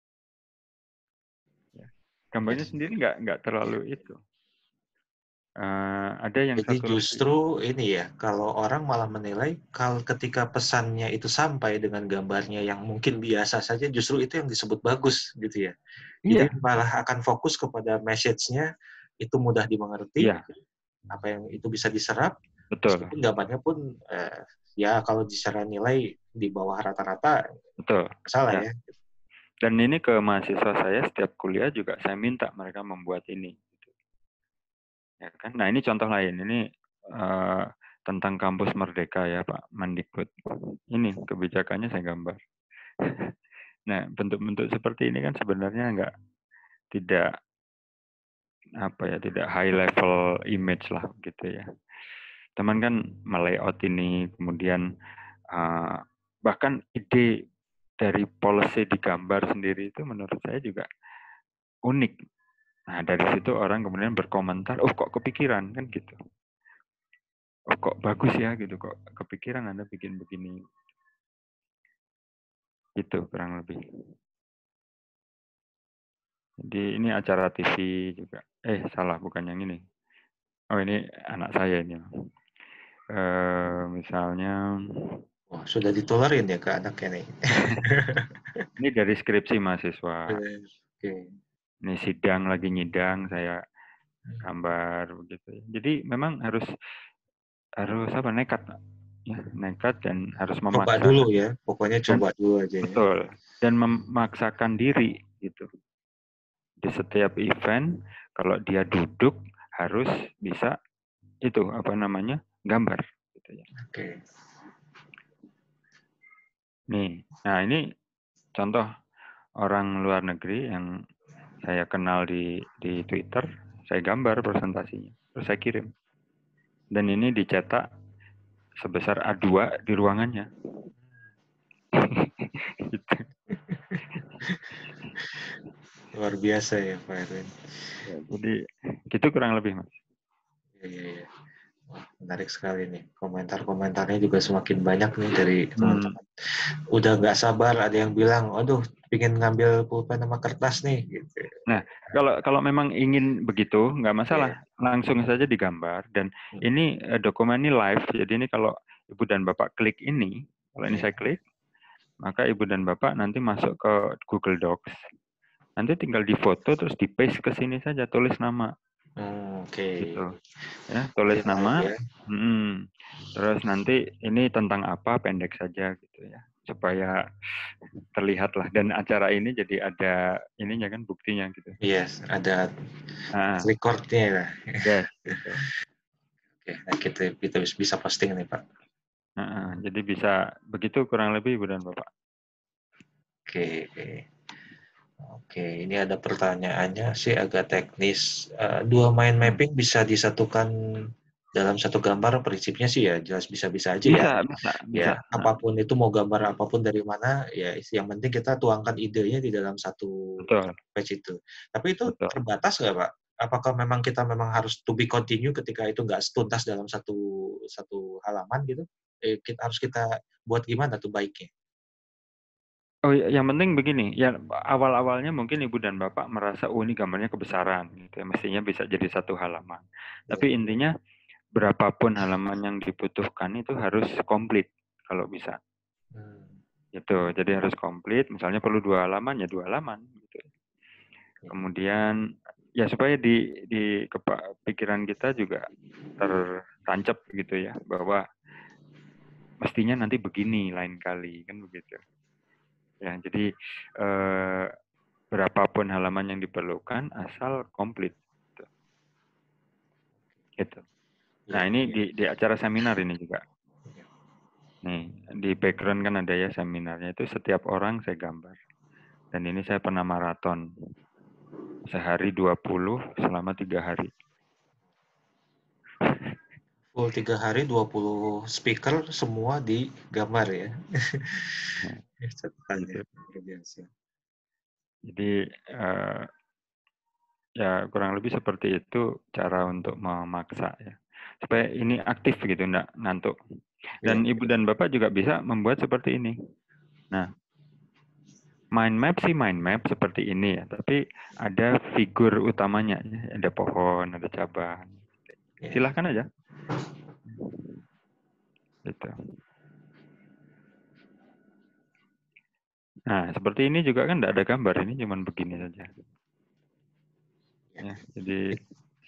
Gambarnya Yes. sendiri nggak nggak terlalu itu. Uh, ada yang Jadi satu justru lagi. Ini ya, kalau orang malah menilai kalau ketika pesannya itu sampai dengan gambarnya yang mungkin biasa saja, justru itu yang disebut bagus gitu ya. Jadi Iya. malah akan fokus kepada message-nya, itu mudah dimengerti, Iya. apa yang itu bisa diserap, Betul. meskipun gambarnya pun eh, ya kalau secara nilai di bawah rata-rata, betul. salah Ya. ya. Dan ini ke mahasiswa saya setiap kuliah juga saya minta mereka membuat ini. Ya kan? Nah ini contoh lain. Ini uh, tentang kampus Merdeka ya Pak Mendikbud. Ini kebijakannya saya gambar. Nah bentuk-bentuk seperti ini kan sebenarnya enggak tidak apa ya tidak high level image lah gitu ya. Teman kan melayout ini kemudian uh, bahkan ide dari policy di gambar sendiri itu menurut saya juga unik. Nah dari situ orang kemudian berkomentar, oh kok kepikiran kan gitu. Oh kok bagus ya gitu, kok kepikiran Anda bikin begini. Itu kurang lebih. Jadi ini acara T V juga. Eh salah, bukan yang ini. Oh ini anak saya ini. Eh, misalnya. Oh, sudah ditolerin ya ke anaknya nih. Ini dari skripsi mahasiswa. Oke. Okay. Ini sidang lagi nyidang, saya gambar begitu. Jadi memang harus harus apa nekat. Ya, nekat dan harus memaksa. Coba dulu ya, pokoknya coba dan, dulu aja. Betul. Ya. Dan memaksakan diri gitu. Di setiap event, kalau dia duduk harus bisa itu apa namanya gambar. Gitu ya. Oke. Nih, nah ini contoh orang luar negeri yang saya kenal di di Twitter, saya gambar presentasinya, terus saya kirim. Dan ini dicetak sebesar A dua di ruangannya. Gitu. Luar biasa ya Pak Erwin. Ya, jadi gitu kurang lebih Mas. Iya, iya, iya. Menarik sekali nih. Komentar-komentarnya juga semakin banyak nih dari teman-teman. Hmm. Udah nggak sabar, ada yang bilang, aduh, pengen ngambil pulpen sama kertas nih. Gitu. Nah, kalau kalau memang ingin begitu, nggak masalah. Yeah. Langsung saja digambar. Dan hmm. ini dokumen ini live, jadi ini kalau Ibu dan Bapak klik ini, kalau ini yeah. saya klik, maka Ibu dan Bapak nanti masuk ke Google Docs. Nanti tinggal difoto, terus di-paste ke sini saja, tulis nama. Hmm, Oke. Okay. Gitu. Ya, tulis ya, nama. Ya. Hmm, terus nanti ini tentang apa, pendek saja gitu ya. Supaya terlihat lah. Dan acara ini jadi ada ininya kan, buktinya gitu. Yes, ada ah. recordnya lah. Yes, gitu. Oke, nah kita, kita bisa posting nih Pak. Nah, jadi bisa begitu kurang lebih Ibu dan Bapak. Oke, oke. Oke, ini ada pertanyaannya sih agak teknis. Uh, dua mind mapping bisa disatukan dalam satu gambar, prinsipnya sih ya jelas bisa-bisa aja bisa, ya. Bisa, ya, bisa. apapun itu mau gambar apapun dari mana, ya yang penting kita tuangkan idenya di dalam satu Betul. page itu. Tapi itu Betul. terbatas nggak Pak? Apakah memang kita memang harus to be continue ketika itu nggak tuntas dalam satu satu halaman gitu? Eh, kita harus kita buat gimana tuh baiknya? Oh, yang penting begini, ya awal-awalnya mungkin ibu dan bapak merasa oh ini gambarnya kebesaran, gitu ya, mestinya bisa jadi satu halaman. Tapi intinya berapapun halaman yang dibutuhkan itu harus komplit kalau bisa. Gitu, jadi harus komplit. Misalnya perlu dua halaman ya dua halaman. Gitu. Kemudian ya supaya di di kepa, pikiran kita juga tertancap gitu ya bahwa mestinya nanti begini lain kali kan begitu. Ya, jadi eh, berapapun halaman yang diperlukan asal komplit. Gitu. Gitu. Nah, ini di, di acara seminar ini juga. Nih, di background kan ada ya seminarnya itu setiap orang saya gambar. Dan ini saya pernah maraton. Sehari dua puluh selama tiga hari. Full tiga hari, dua puluh speaker semua digambar ya. Catatannya luar biasa. Jadi uh, ya kurang lebih seperti itu cara untuk memaksa ya. Supaya ini aktif gitu, enggak ngantuk. Dan Ya. ibu dan bapak juga bisa membuat seperti ini. Nah, mind map sih mind map seperti ini ya, tapi ada figur utamanya, ya. Ada pohon, ada cabang. Ya. Silahkan aja. Gitu. Nah, seperti ini juga kan tidak ada gambar, ini cuma begini saja. Ya, jadi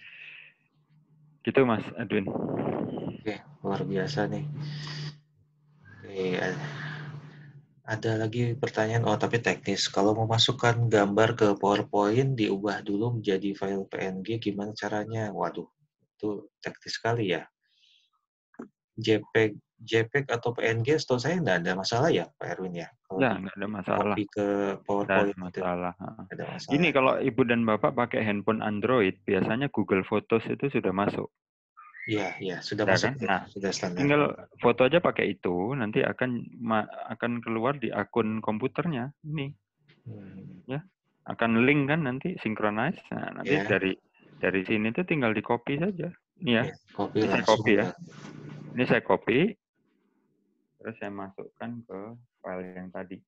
gitu Mas Edwin. Oke, luar biasa nih. Oke, ada lagi pertanyaan, oh tapi teknis. Kalau memasukkan gambar ke PowerPoint, diubah dulu menjadi file P N G, gimana caranya? Waduh, itu teknis sekali ya. JPEG, JPEG atau P N G, setahu saya nggak ada masalah ya, Pak Erwin ya? Kalau Ya, di nggak ada masalah. copy ke PowerPoint Nggak itu, masalah. nggak ada masalah. Ini kalau ibu dan bapak pakai handphone Android, biasanya Google Photos itu sudah masuk. Iya, iya, sudah Ya masuk, kan? Nah, sudah standar. tinggal foto aja pakai itu, nanti akan akan keluar di akun komputernya ini. Hmm. Ya, akan link kan nanti synchronize. Nah, nanti Ya. dari dari sini tuh tinggal di copy saja. Ini ya. Ya, copy Ini saya langsung copy ya. ya. Ini saya copy. Terus saya masukkan ke file yang tadi.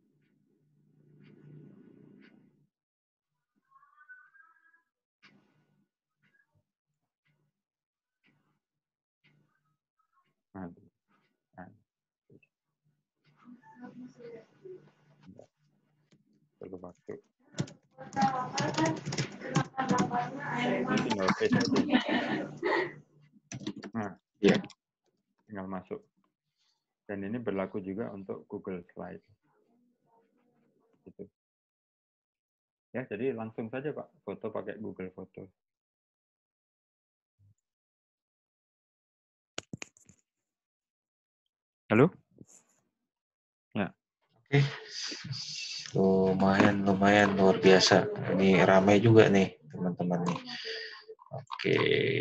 Nah, nah. Perlu waktu. Ini tinggal paste aja. Nah, ya. Tinggal masuk. Dan ini berlaku juga untuk Google Slide. Gitu. Ya, jadi langsung saja Pak, foto pakai Google Foto. Halo? Ya. Oke. Lumayan, lumayan luar biasa. Ini ramai juga nih teman-teman nih. Oke.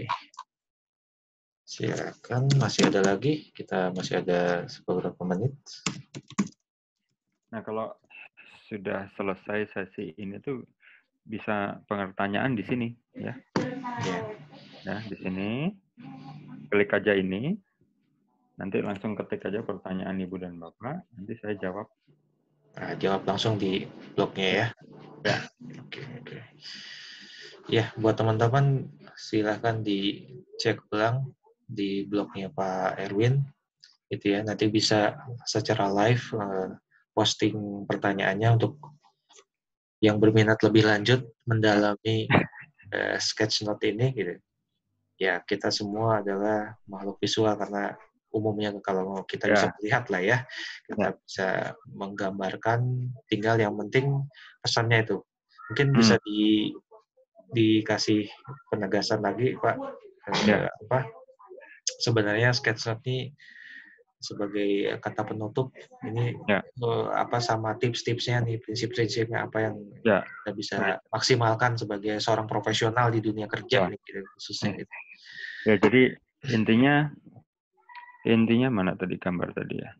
Silakan, masih ada lagi. Kita masih ada beberapa menit. Nah, kalau sudah selesai sesi ini tuh bisa pertanyaan di sini ya. Ya. Ya, di sini. Klik aja ini. Nanti langsung ketik aja pertanyaan Ibu dan Bapak, nanti saya jawab. Nah, jawab langsung di blognya ya. Ya. Oke, oke. Ya, buat teman-teman silahkan dicek ulang di blognya Pak Erwin, gitu ya. Nanti bisa secara live uh, posting pertanyaannya untuk yang berminat lebih lanjut mendalami uh, sketchnote ini, gitu. Ya, kita semua adalah makhluk visual karena umumnya kalau kita Ya. bisa melihat lah ya, kita Ya. bisa menggambarkan, tinggal yang penting pesannya itu. Mungkin Hmm. bisa di dikasih penegasan lagi Pak, Ya. eh, apa sebenarnya sketchnote ini sebagai kata penutup ini Ya. eh, apa sama tips-tipsnya nih, prinsip-prinsipnya apa yang Ya. kita bisa maksimalkan sebagai seorang profesional di dunia kerja Ya. nih, gitu, khususnya gitu. Ya, jadi intinya intinya mana tadi gambar tadi ya.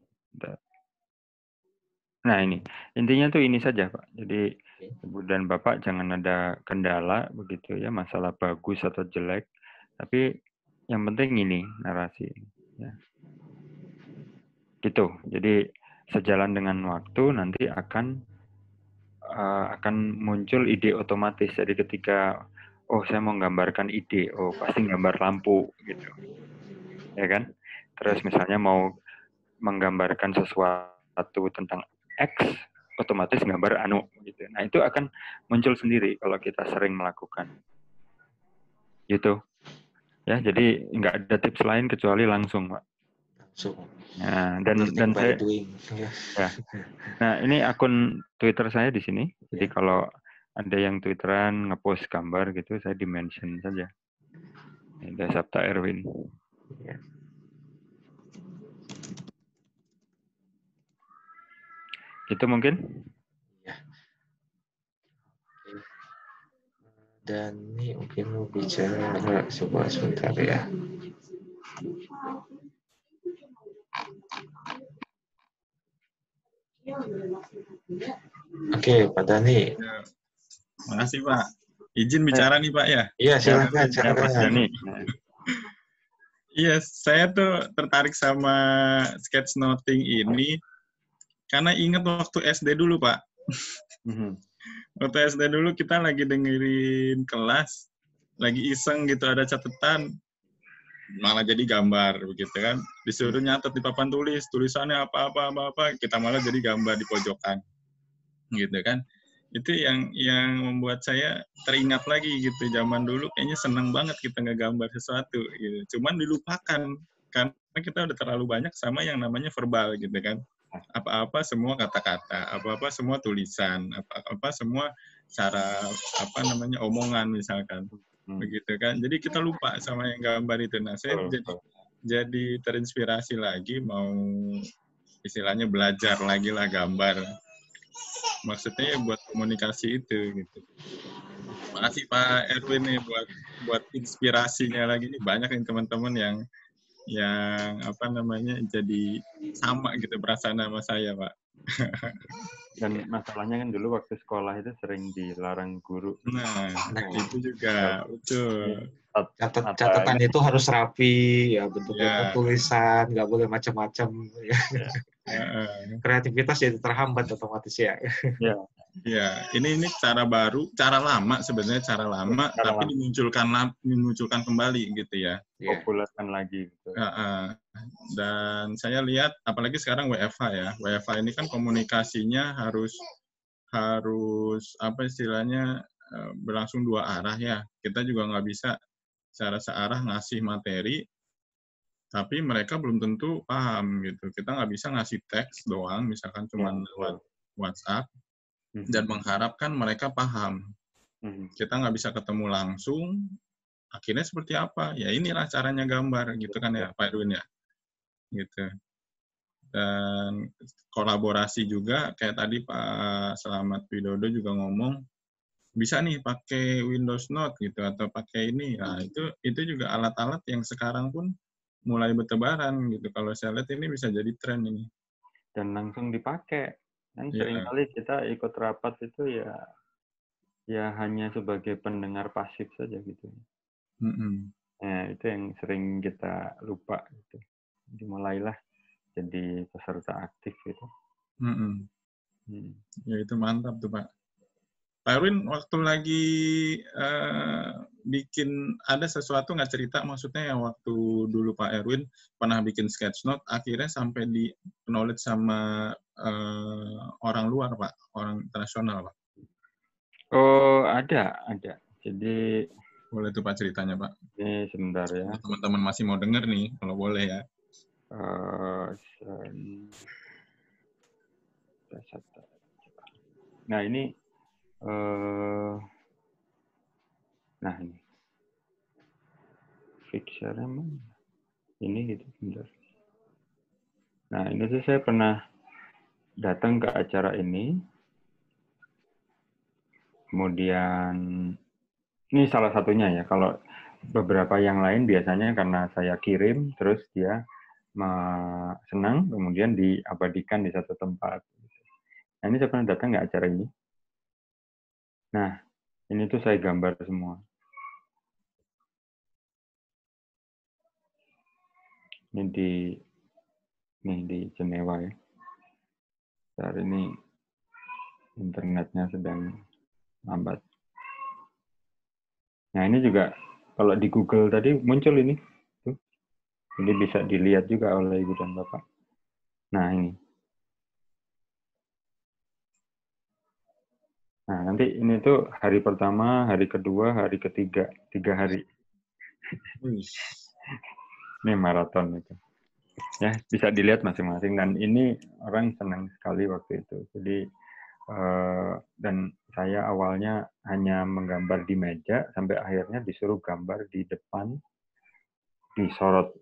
Nah, ini intinya tuh ini saja Pak. Jadi Ibu dan Bapak jangan ada kendala begitu ya, masalah bagus atau jelek, tapi yang penting ini narasi ya. Gitu. Jadi sejalan dengan waktu nanti akan uh, akan muncul ide otomatis. Jadi ketika oh saya mau gambarkan ide, oh pasti gambar lampu gitu, ya kan? Terus misalnya mau menggambarkan sesuatu tentang X, otomatis gambar anu gitu. Nah itu akan muncul sendiri kalau kita sering melakukan gitu. Ya, jadi nggak ada tips lain kecuali langsung, Pak. Langsung. Nah, dan Learning dan by saya, doing. Ya. ya. Nah, ini akun Twitter saya di sini. Jadi Ya. kalau ada yang Twitteran ngepost gambar gitu, saya di-mention saja. Ada Sabta Erwin. Ya. Itu mungkin? Ya. Oke. Dan ini mungkin mau bicara coba sebentar ya. Oke, Pak Dani. Ya, makasih Pak. Izin bicara nih Pak ya. Iya, Ya, silakan, Ya, Mas silakan. Dani. Iya, saya tuh tertarik sama sketchnoting ini karena ingat waktu S D dulu Pak. Mhm. Waktu S D dulu kita lagi dengerin kelas, lagi iseng gitu ada catatan, malah jadi gambar begitu kan. Disuruh nyatet di papan tulis, tulisannya apa-apa apa-apa, kita malah jadi gambar di pojokan. Gitu kan. Itu yang yang membuat saya teringat lagi gitu, zaman dulu kayaknya seneng banget kita ngegambar sesuatu gitu. Cuman dilupakan karena kita udah terlalu banyak sama yang namanya verbal gitu kan. Apa-apa semua kata-kata, apa-apa semua tulisan, apa-apa semua cara apa namanya omongan misalkan. Hmm. Begitu kan. Jadi kita lupa sama yang gambar itu. Nah, saya Betul, jadi betul. jadi terinspirasi lagi mau istilahnya belajar lagi lah gambar. Maksudnya ya buat komunikasi itu gitu. Makasih Pak Erwin nih buat buat inspirasinya lagi nih, banyak nih teman-teman yang yang apa namanya jadi sama gitu perasaan sama saya Pak. Dan masalahnya kan dulu waktu sekolah itu sering dilarang guru. Nah, Nah, itu juga betul. Catat, catatan itu harus rapi, ya bentuk-bentuk Ya, tulisan, nggak boleh macam-macam. Ya. uh, Kreativitas jadi terhambat otomatis ya. Ya, ya, ini ini cara baru, cara lama sebenarnya cara lama, cara tapi lama. dimunculkan dimunculkan kembali gitu ya. Ya. Populerkan lagi gitu. Uh, uh. Dan saya lihat, apalagi sekarang W F H ya, W F H ini kan komunikasinya harus harus apa istilahnya uh, berlangsung dua arah ya. Kita juga nggak bisa secara searah ngasih materi, tapi mereka belum tentu paham gitu. Kita nggak bisa ngasih teks doang, misalkan cuma Ya, lewat WhatsApp, Mhm. dan mengharapkan mereka paham. Mhm. Kita nggak bisa ketemu langsung, akhirnya seperti apa? Ya inilah caranya gambar, gitu kan ya Pak Erwin ya? Gitu. Dan kolaborasi juga, kayak tadi Pak Selamat Widodo juga ngomong, bisa nih pakai Windows Note gitu, atau pakai ini. Nah, itu itu juga alat-alat yang sekarang pun mulai bertebaran gitu. Kalau saya lihat ini bisa jadi tren ini. Dan langsung dipakai. Kan Ya. seringkali kita ikut rapat itu ya ya hanya sebagai pendengar pasif saja gitu. Mm-mm. Nah, itu yang sering kita lupa gitu. Dimulailah jadi peserta aktif gitu. Mm-mm. Hmm. Ya itu mantap tuh Pak. Pak Erwin waktu lagi uh, bikin ada sesuatu nggak cerita, maksudnya yang waktu dulu Pak Erwin pernah bikin sketch note akhirnya sampai di knowledge sama uh, orang luar Pak, orang internasional Pak. Oh, ada, ada. Jadi boleh tuh Pak ceritanya Pak. Ini sebentar ya. Teman-teman masih mau denger nih, kalau boleh ya. Uh, nah ini, uh, nah ini, fixernya mana? Ini gitu, sebentar. Nah ini tuh saya pernah datang ke acara ini, kemudian ini salah satunya ya. Kalau beberapa yang lain biasanya karena saya kirim, terus dia senang, kemudian diabadikan di satu tempat. Nah, ini saya pernah datang nggak acara ini? Nah, ini tuh saya gambar semua. Ini di, ini di Jenewa ya. Saat ini internetnya sedang lambat. Nah, ini juga kalau di Google tadi muncul ini. Tuh. Jadi bisa dilihat juga oleh Ibu dan Bapak. Nah, ini. Nah, nanti ini tuh hari pertama, hari kedua, hari ketiga. Tiga hari. Ini maraton itu. Ya, bisa dilihat masing-masing. Dan ini orang senang sekali waktu itu. Jadi, eh, dan saya awalnya hanya menggambar di meja, sampai akhirnya disuruh gambar di depan, disorot.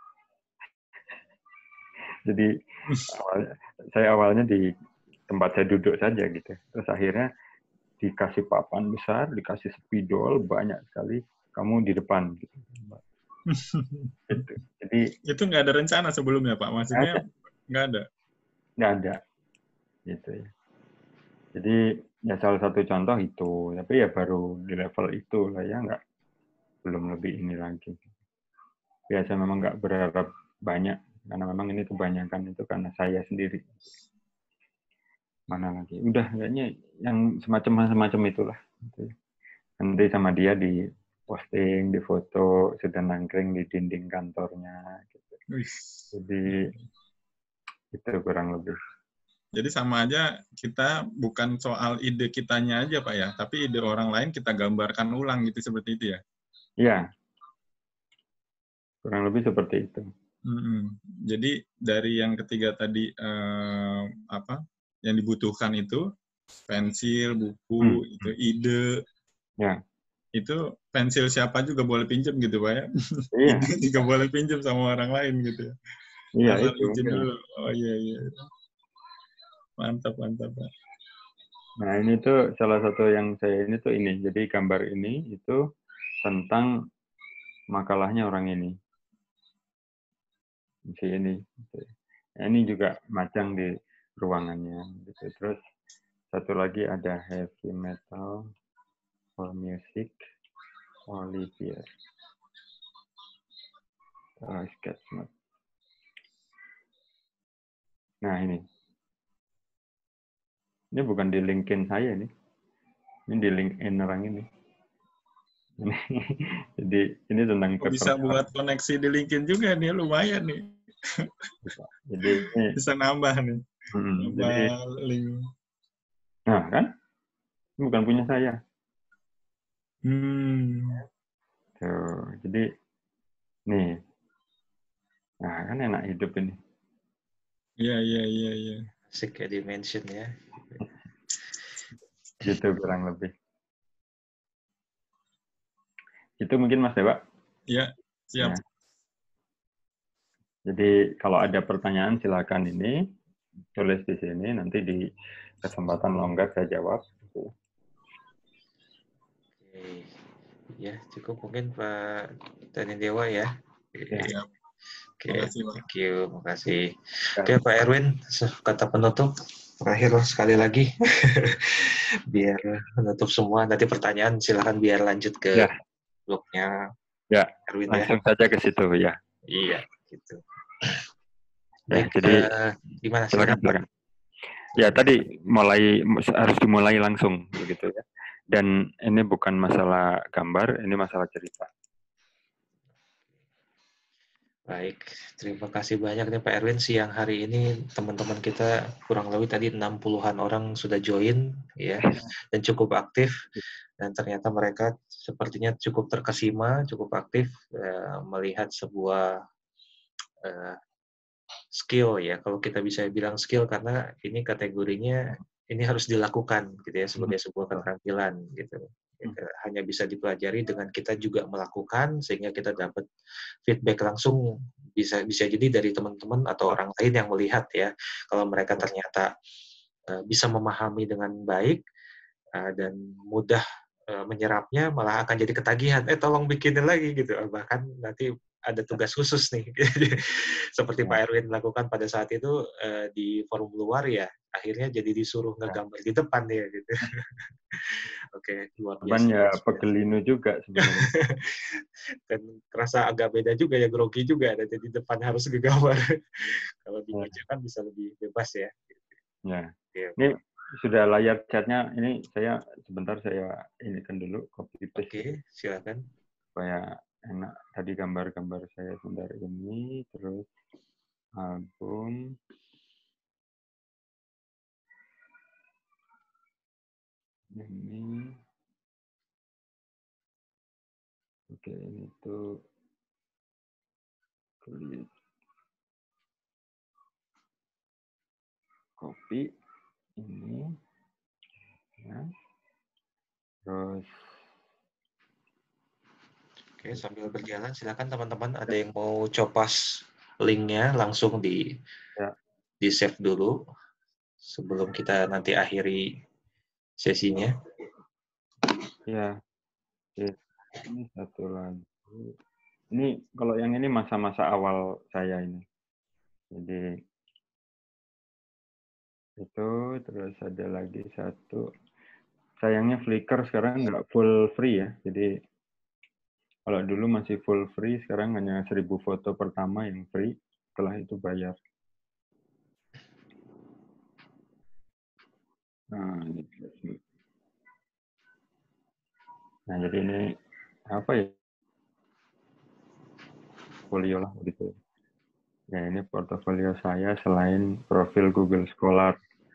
Jadi, awalnya, saya awalnya di tempat saya duduk saja gitu. Terus akhirnya dikasih papan besar, dikasih spidol banyak sekali, kamu di depan gitu. Gitu. Jadi itu nggak ada rencana sebelumnya Pak, maksudnya nggak ada. Nggak ada, gitu ya. Jadi ya salah satu contoh itu, tapi ya baru di level itu lah ya, nggak belum lebih ini lagi. Biasa memang nggak berharap banyak, karena memang ini kebanyakan itu karena saya sendiri. Mana lagi? Udah kayaknya yang semacam-semacam itulah. Gitu. Nanti sama dia di posting, di foto, sudah nangkring di dinding kantornya. Gitu. Jadi itu kurang lebih. Jadi sama aja kita bukan soal ide kitanya aja Pak ya, tapi ide orang lain kita gambarkan ulang gitu, seperti itu ya? Iya. Kurang lebih seperti itu. Mm-hmm. Jadi dari yang ketiga tadi eh, apa yang dibutuhkan itu pensil, buku, hmm. itu ide, ya. Itu pensil siapa juga boleh pinjam gitu Pak ya? Iya. Ide juga boleh pinjam sama orang lain gitu ya? Iya asal itu. izin dulu. Oh iya iya. Mantap mantap Pak. Nah ini tuh salah satu yang saya ini tuh ini. Jadi gambar ini itu tentang makalahnya orang ini. Si ini. Nah, ini juga macang di ruangannya. Gitu. Terus satu lagi ada heavy metal for music, Olivier. Oh, sketch note. Nah ini. Ini bukan di LinkedIn saya ini. Ini di LinkedIn orang ini. Jadi ini tentang oh, bisa buat koneksi di LinkedIn juga nih, lumayan nih. Bisa. Jadi ini, bisa nambah nih. Hmm, nambah jadi, link. Nah kan, ini bukan punya saya. Hmm. Tuh, jadi nih, nah kan enak hidup ini. Iya iya iya iya. Asik ya dimension ya. Gitu kurang lebih. Itu mungkin Mas Dewa. Iya, siap. Ya. Jadi kalau ada pertanyaan silakan ini tulis di sini, nanti di kesempatan longgar saya jawab. Oke, ya cukup mungkin Pak Tani Dewa ya. Ya. Oke, makasih, thank you, makasih. Oke Pak Erwin, kata penutup terakhir sekali lagi biar menutup semua. Nanti pertanyaan silakan biar lanjut ke ya. blognya Ya, Erwin langsung ya. saja ke situ ya. Iya, gitu. Baik, ya, jadi uh, gimana? Silakan, silakan. Ya, tadi mulai harus dimulai langsung begitu ya. Dan ini bukan masalah gambar, ini masalah cerita. Baik, terima kasih banyak nih Pak Erwin. Siang hari ini teman-teman kita kurang lebih tadi enam puluhan orang sudah join ya dan cukup aktif, dan ternyata mereka sepertinya cukup terkesima, cukup aktif uh, melihat sebuah uh, skill ya, kalau kita bisa bilang skill, karena ini kategorinya ini harus dilakukan gitu ya sebagai sebuah keterampilan gitu. Hanya bisa dipelajari dengan kita juga melakukan, sehingga kita dapat feedback langsung, bisa bisa jadi dari teman-teman atau orang lain yang melihat ya, kalau mereka ternyata uh, bisa memahami dengan baik uh, dan mudah uh, menyerapnya, malah akan jadi ketagihan, eh tolong bikinin lagi gitu, bahkan nanti ada tugas khusus nih seperti ya. Pak Erwin lakukan pada saat itu uh, di forum luar ya, akhirnya jadi disuruh ngegambar di depan ya gitu. Oke, luar biasa. Cuman ya pegelinu juga sebenarnya. Dan terasa agak beda juga ya, grogi juga ada di depan harus ngegambar. Kalau di meja kan bisa lebih bebas ya. Ya. Oke, Ini sudah layar chatnya. Ini saya sebentar saya ini kan dulu copy paste Oke, silakan. supaya enak. Tadi gambar-gambar saya sebentar ini, terus album. Ini. Oke, ini tuh klik copy ini ya. Terus Oke, sambil berjalan silakan teman-teman ada yang mau copas linknya langsung di ya, di save dulu sebelum kita nanti akhiri sesinya. ya. Oke. Ini satu lagi. Ini kalau yang ini masa-masa awal saya ini. Jadi itu terus ada lagi satu. Sayangnya Flickr sekarang nggak full free ya. Jadi kalau dulu masih full free, sekarang hanya seribu foto pertama yang free. Setelah itu bayar. Nah, ini. Nah, jadi ini apa ya? Portfolio lah gitu. Ya, ini portofolio saya selain profil Google Scholar.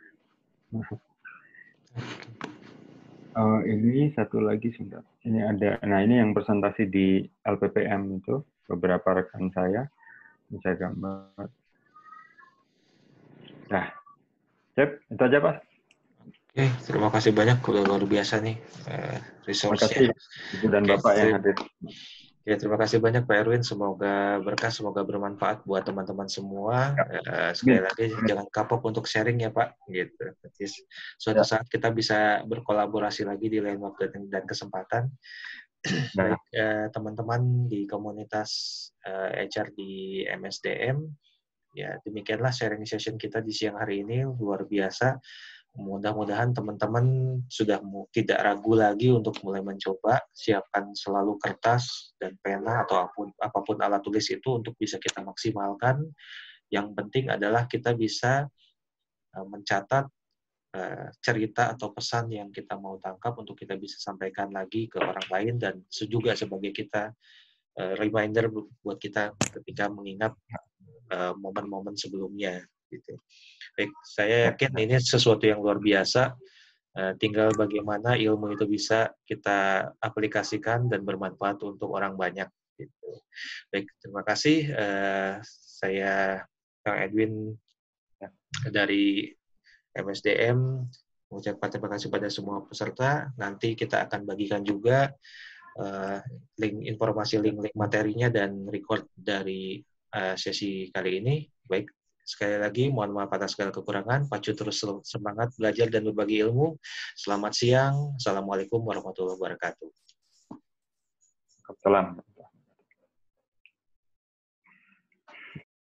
Uh, ini satu lagi sudah. Ini ada. Nah, ini yang presentasi di L P P M itu beberapa rekan saya. Ini saya gambar. Nah, Cep, itu aja Pak. Oke, terima kasih banyak, luar biasa nih uh, Terima resource-nya. kasih Ibu dan Oke, Bapak yang hadir. Ya, terima kasih banyak Pak Erwin. Semoga berkah, semoga bermanfaat buat teman-teman semua. Ya. Uh, sekali lagi jangan kapok untuk sharing ya Pak. Gitu. Nanti suatu Ya. saat kita bisa berkolaborasi lagi di lain waktu dan kesempatan. Ya. Baik uh, teman-teman di komunitas uh, H R di M S D M. Ya, demikianlah sharing session kita di siang hari ini, luar biasa. Mudah-mudahan teman-teman sudah tidak ragu lagi untuk mulai mencoba. Siapkan selalu kertas dan pena atau apapun, apapun alat tulis itu untuk bisa kita maksimalkan. Yang penting adalah kita bisa uh, mencatat uh, cerita atau pesan yang kita mau tangkap untuk kita bisa sampaikan lagi ke orang lain dan juga sebagai kita uh, reminder buat kita ketika mengingat uh, momen-momen sebelumnya. Gitu. Baik, saya yakin ini sesuatu yang luar biasa. Uh, tinggal bagaimana ilmu itu bisa kita aplikasikan dan bermanfaat untuk orang banyak. Gitu. Baik, terima kasih. Uh, saya Kang Edwin dari M S D M mengucapkan terima kasih pada semua peserta. Nanti kita akan bagikan juga uh, link informasi link-link materinya dan record dari uh, sesi kali ini. Baik. Sekali lagi, mohon maaf atas segala kekurangan. Pacu terus semangat belajar dan berbagi ilmu. Selamat siang. Assalamualaikum warahmatullahi wabarakatuh. Salam.